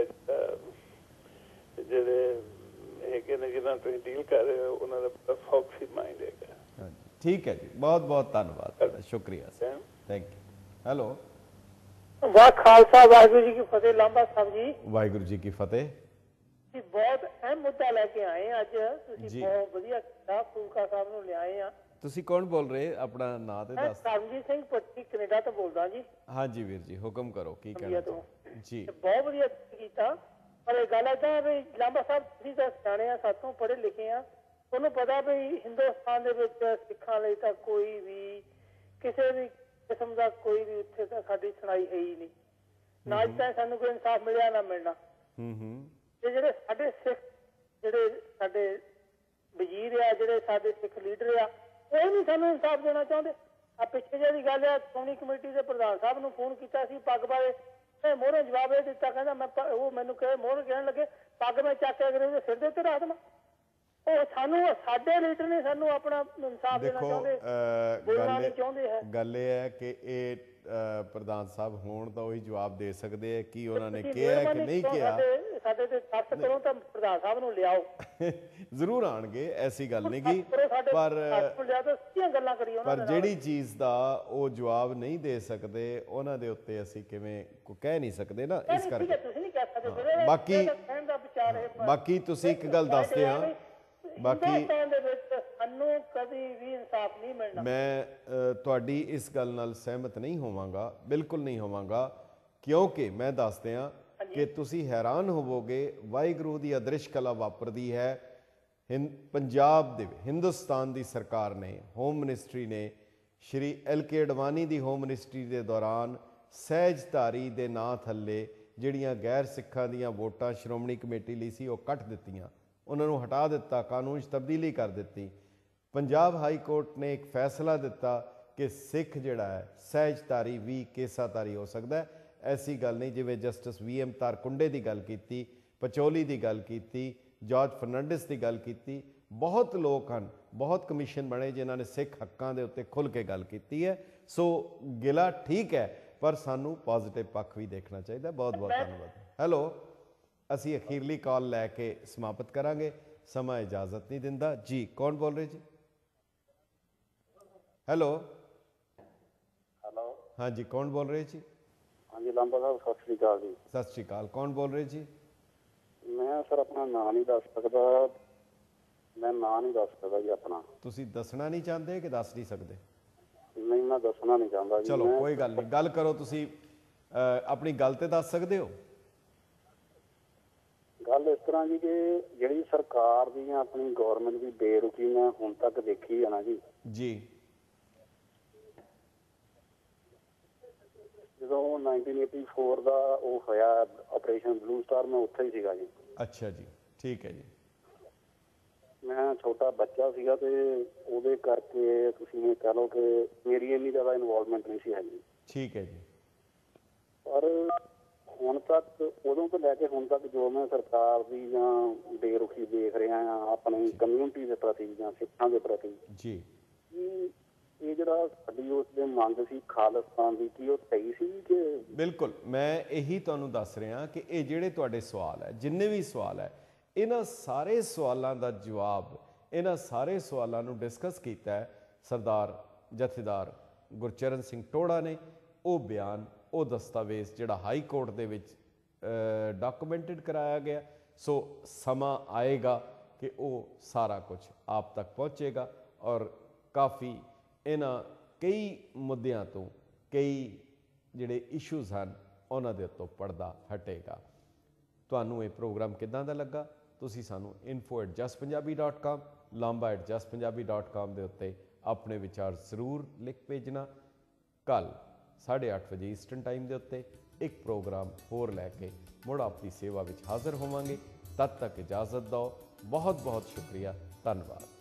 ਜਿਹੜੇ ਹੈਗੇ ਨੇ ਜਿਹਨਾਂ ਤੁਸੀਂ ਡੀਲ ਕਰ ਰਹੇ ਹੋ ਉਹਨਾਂ ਦਾ ਫੌਕਸੀ ਮਾਈਂਡ ਹੈਗਾ। ਠੀਕ ਹੈ ਜੀ, ਬਹੁਤ ਬਹੁਤ ਧੰਨਵਾਦ ਤੁਹਾਡਾ, ਸ਼ੁਕਰੀਆ ਸਰ, ਥੈਂਕ ਯੂ। ਹੈਲੋ ਵਾਹ ਖਾਲਸਾ ਵਾਹਿਗੁਰੂ ਜੀ ਕੀ ਫਤਿਹ। ਲਾਂਬਾ ਸਾਹਿਬ ਜੀ। ਵਾਹਿਗੁਰੂ ਜੀ ਕੀ ਫਤਿਹ। ਬਹੁਤ ਅਹਿਮ ਮੁੱਦਾ ਲੈ ਕੇ ਆਏ ਅੱਜ ਤੁਸੀਂ, ਬਹੁਤ ਵਧੀਆ ਕੀਤਾ, ਫੂਲਕਾ ਸਾਹਿਬ ਨੂੰ ਲਿਆਏ ਆ। ਤੁਸੀਂ ਕੌਣ ਬੋਲ ਰਹੇ? ਆਪਣਾ ਨਾਂ ਤੇ ਦੱਸ। ਸਰਮਜੀਤ ਸਿੰਘ ਪੱਟੀ ਕੈਨੇਡਾ ਤੋਂ ਬੋਲਦਾ ਜੀ। ਹਾਂਜੀ ਵੀਰ ਜੀ ਹੁਕਮ ਕਰੋ, ਕੀ ਕਹਿਣਾ ਜੀ? ਬਹੁਤ ਵਧੀਆ ਕੀਤਾ। ਪਰ ਇਹ ਗੱਲ ਏਦਾਂ ਵੀ ਲਾਂਬਾ ਸਾਹਿਬ ਤੁਸੀਂ ਤਾਂ ਸਿਆਣੇ ਆ, ਸਾਥੋਂ ਪੜ੍ਹੇ ਲਿਖੇ ਆ, ਤੁਹਾਨੂੰ ਪਤਾ ਵੀ ਹਿੰਦੁਸਤਾਨ ਦੇ ਵਿੱਚ ਸਿੱਖਾਂ ਲਈ ਤਾਂ ਕੋਈ ਵੀ ਕਿਸੇ ਵੀ ਕਿਸਮ ਦਾ ਕੋਈ ਵੀ ਉੱਥੇ ਤਾਂ ਸਾਡੀ ਸੁਣਾਈ ਹੈ ਹੀ ਨਹੀਂ, ਨਾ ਅੱਜ ਤੱਕ ਸਾਨੂੰ ਕੋਈ ਇਨਸਾਫ ਮਿਲਿਆ ਨਾ ਮਿਲਣਾ। ਹੂੰ ਹੂੰ ਤੇ ਜਿਹੜੇ ਸਾਡੇ ਸਿੱਖ ਜਿਹੜੇ ਸਾਡੇ ਵਜ਼ੀਰ ਆ, ਜਿਹੜੇ ਸਾਡੇ ਸਿੱਖ ਲੀਡਰ ਆ, ਉਹ ਨਹੀਂ ਸਾਨੂੰ ਇਨਸਾਫ ਦੇਣਾ ਚਾਹੁੰਦੇ। ਆ ਪਿੱਛੇ ਜਿਹੀ ਗੱਲ ਆ, ਸ਼੍ਰੋਮਣੀ ਕਮੇਟੀ ਦੇ ਪ੍ਰਧਾਨ ਸਾਹਿਬ ਨੂੰ ਫੋਨ ਕੀਤਾ ਸੀ ਪੱਗ ਬਾਰੇ, ਮੋਹਰੇ ਜਵਾਬ ਇਹ ਦਿੱਤਾ, ਕਹਿੰਦਾ ਮੈਂ ਉਹ ਮੈਨੂੰ ਕਹੇ ਮੋਹਰ ਕਹਿਣ ਲੱਗੇ ਪੱਗ ਮੈਂ ਚੱਕ ਕੇ ਅਗਲੇ ਦੇ ਸਿਰ ਦੇ ਉੱਤੇ ਰੱਖ ਦੇਵਾਂ। ਉਹ ਸਾਨੂੰ ਸਾਡੇ ਲੀਡਰ ਨੇ ਸਾਨੂੰ ਆਪਣਾ ਇਨਸਾਫ ਦੇਣਾ ਦੇਖੋ ਚਾਹੁੰਦੇ, ਅਹ, ਬੋਲਣਾ ਗੱਲ ਨਹੀਂ ਚਾਹੁੰਦੇ ਹੈ। ਇਹ- ਗੱਲ ਇਹ ਹੈ ਕਿ ਇਹ ਅਹ, ਪ੍ਰਧਾਨ ਸਾਹਿਬ ਹੋਣ ਤਾਂ ਉਹੀ ਜਵਾਬ ਦੇ ਸਕਦੇ ਹੈ ਕੀ ਉਹਨਾਂ ਨੇ ਤੁਸੀਂ ਕਿਹਾ ਹੈ ਕਿ ਮਿਹਰਬਾਨੀ ਨਹੀਂ ਕਰੋ, ਕਿਹਾ। ਸਾਡੇ ਸਾਡੇ ਤੇ ਤਰਸ ਕਰੋ ਤਾਂ ਪ੍ਰਧਾਨ ਸਾਹਿਬ ਨੂੰ ਲਿਆਓ, ਜ਼ਰੂਰ ਆਣਗੇ, ਐਸੀ ਗੱਲ ਨਹੀਂ ਗੀ, ਕਰੋ ਸਾਡੇ ਪਰ ਹੱਥ ਲਿਆ ਤਾਂ ਸਿੱਧੀਆਂ ਗੱਲਾਂ ਕਰੀ ਉਹਨਾਂ ਪਰ ਦੇ ਨਾਲ। ਜਿਹੜੀ ਚੀਜ਼ ਦਾ ਉਹ ਜਵਾਬ ਨਹੀਂ ਦੇ ਸਕਦੇ ਉਹਨਾਂ ਦੇ ਉੱਤੇ ਅਸੀਂ ਕਿਵੇਂ ਕੋ ਕਹਿ ਨਹੀਂ ਸਕਦੇ ਨਾ, ਇਸ ਨਹੀਂ, ਠੀਕ ਕਰਕੇ ਹੈ, ਤੁਸੀਂ ਨਹੀਂ ਕਹਿ ਸਕਦੇ ਵੀਰੇ, ਬਾਕੀ- ਇਹ ਤਾਂ ਕਹਿਣ ਦਾ ਵਿਚਾਰ ਹੈ। ਬਾਕੀ ਤੁਸੀਂ ਇੱਕ ਗੱਲ ਦੱਸਦੇ ਹਾਂ, ਬਾਕੀ ਹਿੰਦੁਸਤਾਨ ਦੇ ਵਿੱਚ ਸਾਨੂੰ ਕਦੀ ਵੀ ਇਨਸਾਫ ਨਹੀਂ ਮਿਲਣਾ। ਮੈਂ ਅ, ਤੁਹਾਡੀ ਇਸ ਗੱਲ ਨਾਲ ਸਹਿਮਤ ਨਹੀਂ ਹੋਵਾਂਗਾ, ਬਿਲਕੁਲ ਨਹੀਂ ਹੋਵਾਂਗਾ, ਕਿਉਂਕਿ ਮੈਂ ਦੱਸ ਦਿਆਂ ਕਿ ਤੁਸੀਂ ਹੈਰਾਨ ਹੋਵੋਗੇ, ਵਾਹਿਗੁਰੂ ਦੀ ਅਦ੍ਰਿਸ਼ ਕਲਾ ਵਾਪਰਦੀ ਹੈ। ਹਿੰਦ ਪੰਜਾਬ ਦੇ ਹਿੰਦੁਸਤਾਨ ਦੀ ਸਰਕਾਰ ਨੇ, ਹੋਮ ਮਿਨਿਸਟਰੀ ਨੇ, ਸ਼੍ਰੀ ਐਲ ਕੇ ਅਡਵਾਨੀ ਦੀ ਹੋਮ ਮਿਨਿਸਟਰੀ ਦੇ ਦੌਰਾਨ ਸਹਿਜਧਾਰੀ ਦੇ ਨਾਂ ਥੱਲੇ ਜਿਹੜੀਆਂ ਗੈਰ ਸਿੱਖਾਂ ਦੀਆਂ ਵੋਟਾਂ ਸ਼੍ਰੋਮਣੀ ਕਮੇਟੀ ਲਈ ਸੀ ਉਹ ਕੱਟ ਦਿੱਤੀਆਂ, ਉਹਨਾਂ ਨੂੰ ਹਟਾ ਦਿੱਤਾ, ਕਾਨੂੰਨ 'ਚ ਤਬਦੀਲੀ ਕਰ ਦਿੱਤੀ। ਪੰਜਾਬ ਹਾਈ ਕੋਰਟ ਨੇ ਇੱਕ ਫੈਸਲਾ ਦਿੱਤਾ ਕਿ ਸਿੱਖ ਜਿਹੜਾ ਹੈ ਸਹਿਜਧਾਰੀ ਵੀ ਕੇਸਾਧਾਰੀ ਹੋ ਸਕਦਾ ਹੈ। ਐਸੀ ਗੱਲ ਨਹੀਂ, ਜਿਵੇਂ ਜਸਟਿਸ ਵੀ ਐਮ ਤਾਰਕੁੰਡੇ ਦੀ ਗੱਲ ਕੀਤੀ, ਪਚੌਲੀ ਦੀ ਗੱਲ ਕੀਤੀ, ਜਾਰਜ ਫਰਨਾਂਡਿਸ ਦੀ ਗੱਲ ਕੀਤੀ, ਬਹੁਤ ਲੋਕ ਹਨ, ਬਹੁਤ ਕਮਿਸ਼ਨ ਬਣੇ ਜਿਨ੍ਹਾਂ ਨੇ ਸਿੱਖ ਹੱਕਾਂ ਦੇ ਉੱਤੇ ਖੁੱਲ੍ਹ ਕੇ ਗੱਲ ਕੀਤੀ ਹੈ। ਸੋ ਗਿਲਾ ਠੀਕ ਹੈ, ਪਰ ਸਾਨੂੰ ਪੋਜ਼ਿਟਿਵ ਪੱਖ ਵੀ ਦੇਖਣਾ ਚਾਹੀਦਾ। ਬਹੁਤ ਬਹੁਤ ਧੰਨਵਾਦ। ਹੈਲੋ, ਅਸੀਂ ਅਖੀਰਲੀ ਕਾਲ ਲੈ ਕੇ ਸਮਾਪਤ ਕਰਾਂਗੇ, ਸਮਾਂ ਇਜਾਜ਼ਤ ਨਹੀਂ ਦਿੰਦਾ ਜੀ। ਕੌਣ ਬੋਲ ਰਹੇ ਜੀ? ਹੈਲੋ ਹੈਲੋ, ਹਾਂਜੀ, ਕੌਣ ਬੋਲ ਰਹੇ ਜੀ? ਹਾਂਜੀ ਲਾਂਬਾ ਸਾਹਿਬ, ਸਤਿ ਸ੍ਰੀ ਅਕਾਲ ਜੀ। ਸਤਿ ਸ਼੍ਰੀ ਅਕਾਲ। ਕੌਣ ਬੋਲ ਰਹੇ ਜੀ? ਮੈਂ ਸਰ ਆਪਣਾ ਨਾਂ ਨਹੀਂ ਦੱਸ ਸਕਦਾ, ਮੈਂ ਨਾਂ ਨਹੀਂ ਦੱਸ ਸਕਦਾ ਜੀ ਆਪਣਾ। ਤੁਸੀਂ ਦੱਸਣਾ ਨਹੀਂ ਚਾਹੁੰਦੇ ਕਿ ਦੱਸ ਨਹੀਂ ਸਕਦੇ? ਨਹੀਂ, ਮੈਂ ਦੱਸਣਾ ਨਹੀਂ ਚਾਹੁੰਦਾ ਜੀ। ਚਲੋ ਮੈਂ- ਕੋਈ ਗੱਲ ਨਹੀਂ, ਗੱਲ ਕਰੋ। ਤੁਸੀਂ ਅਹ, ਆਪਣੀ ਗੱਲ ਤੇ ਦੱਸ ਸਕਦੇ ਹੋ। ਗੱਲ ਇਸ ਤਰ੍ਹਾਂ ਜੀ ਕਿ ਜਿਹੜੀ ਸਰਕਾਰ ਦੀ ਜਾਂ ਆਪਣੀ ਗੌਰਮੈਂਟ ਦੀ ਬੇਰੁਖੀ ਮੈਂ ਹੁਣ ਤੱਕ ਦੇਖੀ ਹੈ ਨਾ ਜੀ, ਜੀ ਜਦੋਂ ਨਾਈਨਟੀਨ ਏਟੀ ਫੋਰ ਦਾ ਉਹ ਹੋਇਆ ਆਪਰੇਸ਼ਨ ਬਲੂ ਸਟਾਰ, ਮੈਂ ਉੱਥੇ ਹੀ ਸੀਗਾ ਜੀ। ਅੱਛਾ ਜੀ, ਠੀਕ ਹੈ ਜੀ। ਮੈਂ ਛੋਟਾ ਬੱਚਾ ਸੀਗਾ ਤੇ ਉਹਦੇ ਕਰਕੇ ਤੁਸੀਂ ਇਹ ਕਹਿ ਲਓ ਕਿ ਮੇਰੀ ਇੰਨੀ ਜ਼ਿਆਦਾ ਇਨਵੋਲਵਮੈਂਟ ਨਹੀਂ ਸੀ ਹੈਗੀ। ਠੀਕ ਹੈ ਜੀ। ਪਰ ਹੁਣ ਤੱਕ, ਉਦੋਂ ਤੋਂ ਲੈ ਕੇ ਹੁਣ ਤੱਕ ਜੋ ਮੈਂ ਸਰਕਾਰ ਦੀ ਜਾਂ ਬੇਰੁਖੀ ਦੇਖ ਰਿਹਾ ਹਾਂ ਆਪਣੀ ਕਮਿਊਨਿਟੀ ਦੇ ਪ੍ਰਤੀ ਜਾਂ ਸਿੱਖਾਂ ਦੇ ਪ੍ਰਤੀ, ਜੀ ਕਿ ਇਹ ਜਿਹੜਾ ਸਾਡੀ ਉਸ ਦੇ ਮੰਗ ਸੀ ਖਾਲਿਸਤਾਨ ਦੀ, ਕੀ ਉਹ ਸਹੀ ਸੀ ਕਿ? ਬਿਲਕੁਲ, ਮੈਂ ਇਹੀ ਤੁਹਾਨੂੰ ਦੱਸ ਰਿਹਾ ਕਿ ਇਹ ਜਿਹੜੇ ਤੁਹਾਡੇ ਸਵਾਲ ਹੈ, ਜਿੰਨੇ ਵੀ ਸਵਾਲ ਹੈ, ਇਹਨਾਂ ਸਾਰੇ ਸਵਾਲਾਂ ਦਾ ਜਵਾਬ, ਇਹਨਾਂ ਸਾਰੇ ਸਵਾਲਾਂ ਨੂੰ ਡਿਸਕਸ ਕੀਤਾ ਹੈ ਸਰਦਾਰ ਜਥੇਦਾਰ ਗੁਰਚਰਨ ਸਿੰਘ ਟੋੜਾ ਨੇ। ਉਹ ਬਿਆਨ, ਉਹ ਦਸਤਾਵੇਜ਼ ਜਿਹੜਾ ਹਾਈ ਕੋਰਟ ਦੇ ਵਿੱਚ ਡਾਕੂਮੈਂਟਡ ਕਰਾਇਆ ਗਿਆ। ਸੋ ਸਮਾਂ ਆਏਗਾ ਕਿ ਉਹ ਸਾਰਾ ਕੁਝ ਆਪ ਤੱਕ ਪਹੁੰਚੇਗਾ ਔਰ ਕਾਫੀ ਇਹਨਾਂ ਕਈ ਮੁੱਦਿਆਂ ਤੋਂ, ਕਈ ਜਿਹੜੇ ਇਸ਼ੂਜ਼ ਹਨ ਉਹਨਾਂ ਦੇ ਉੱਤੋਂ ਪਰਦਾ ਹਟੇਗਾ। ਤੁਹਾਨੂੰ ਇਹ ਪ੍ਰੋਗਰਾਮ ਕਿੱਦਾਂ ਦਾ ਲੱਗਾ? ਤੁਸੀਂ ਸਾਨੂੰ info at Jas Punjabi dot com, Lamba at Jas Punjabi dot com ਦੇ ਉੱਤੇ ਆਪਣੇ ਵਿਚਾਰ ਜ਼ਰੂਰ ਲਿਖ ਭੇਜਣਾ। ਕੱਲ੍ਹ ਸਾਢੇ ਅੱਠ ਵਜੇ ਈਸਟਰਨ ਟਾਈਮ ਦੇ ਉੱਤੇ ਇੱਕ ਪ੍ਰੋਗਰਾਮ ਹੋਰ ਲੈ ਕੇ ਮੁੜ ਆਪਣੀ ਸੇਵਾ ਵਿੱਚ ਹਾਜ਼ਰ ਹੋਵਾਂਗੇ। ਤਦ ਤੱਕ ਇਜਾਜ਼ਤ ਦਿਓ। ਬਹੁਤ ਬਹੁਤ ਸ਼ੁਕਰੀਆ, ਧੰਨਵਾਦ।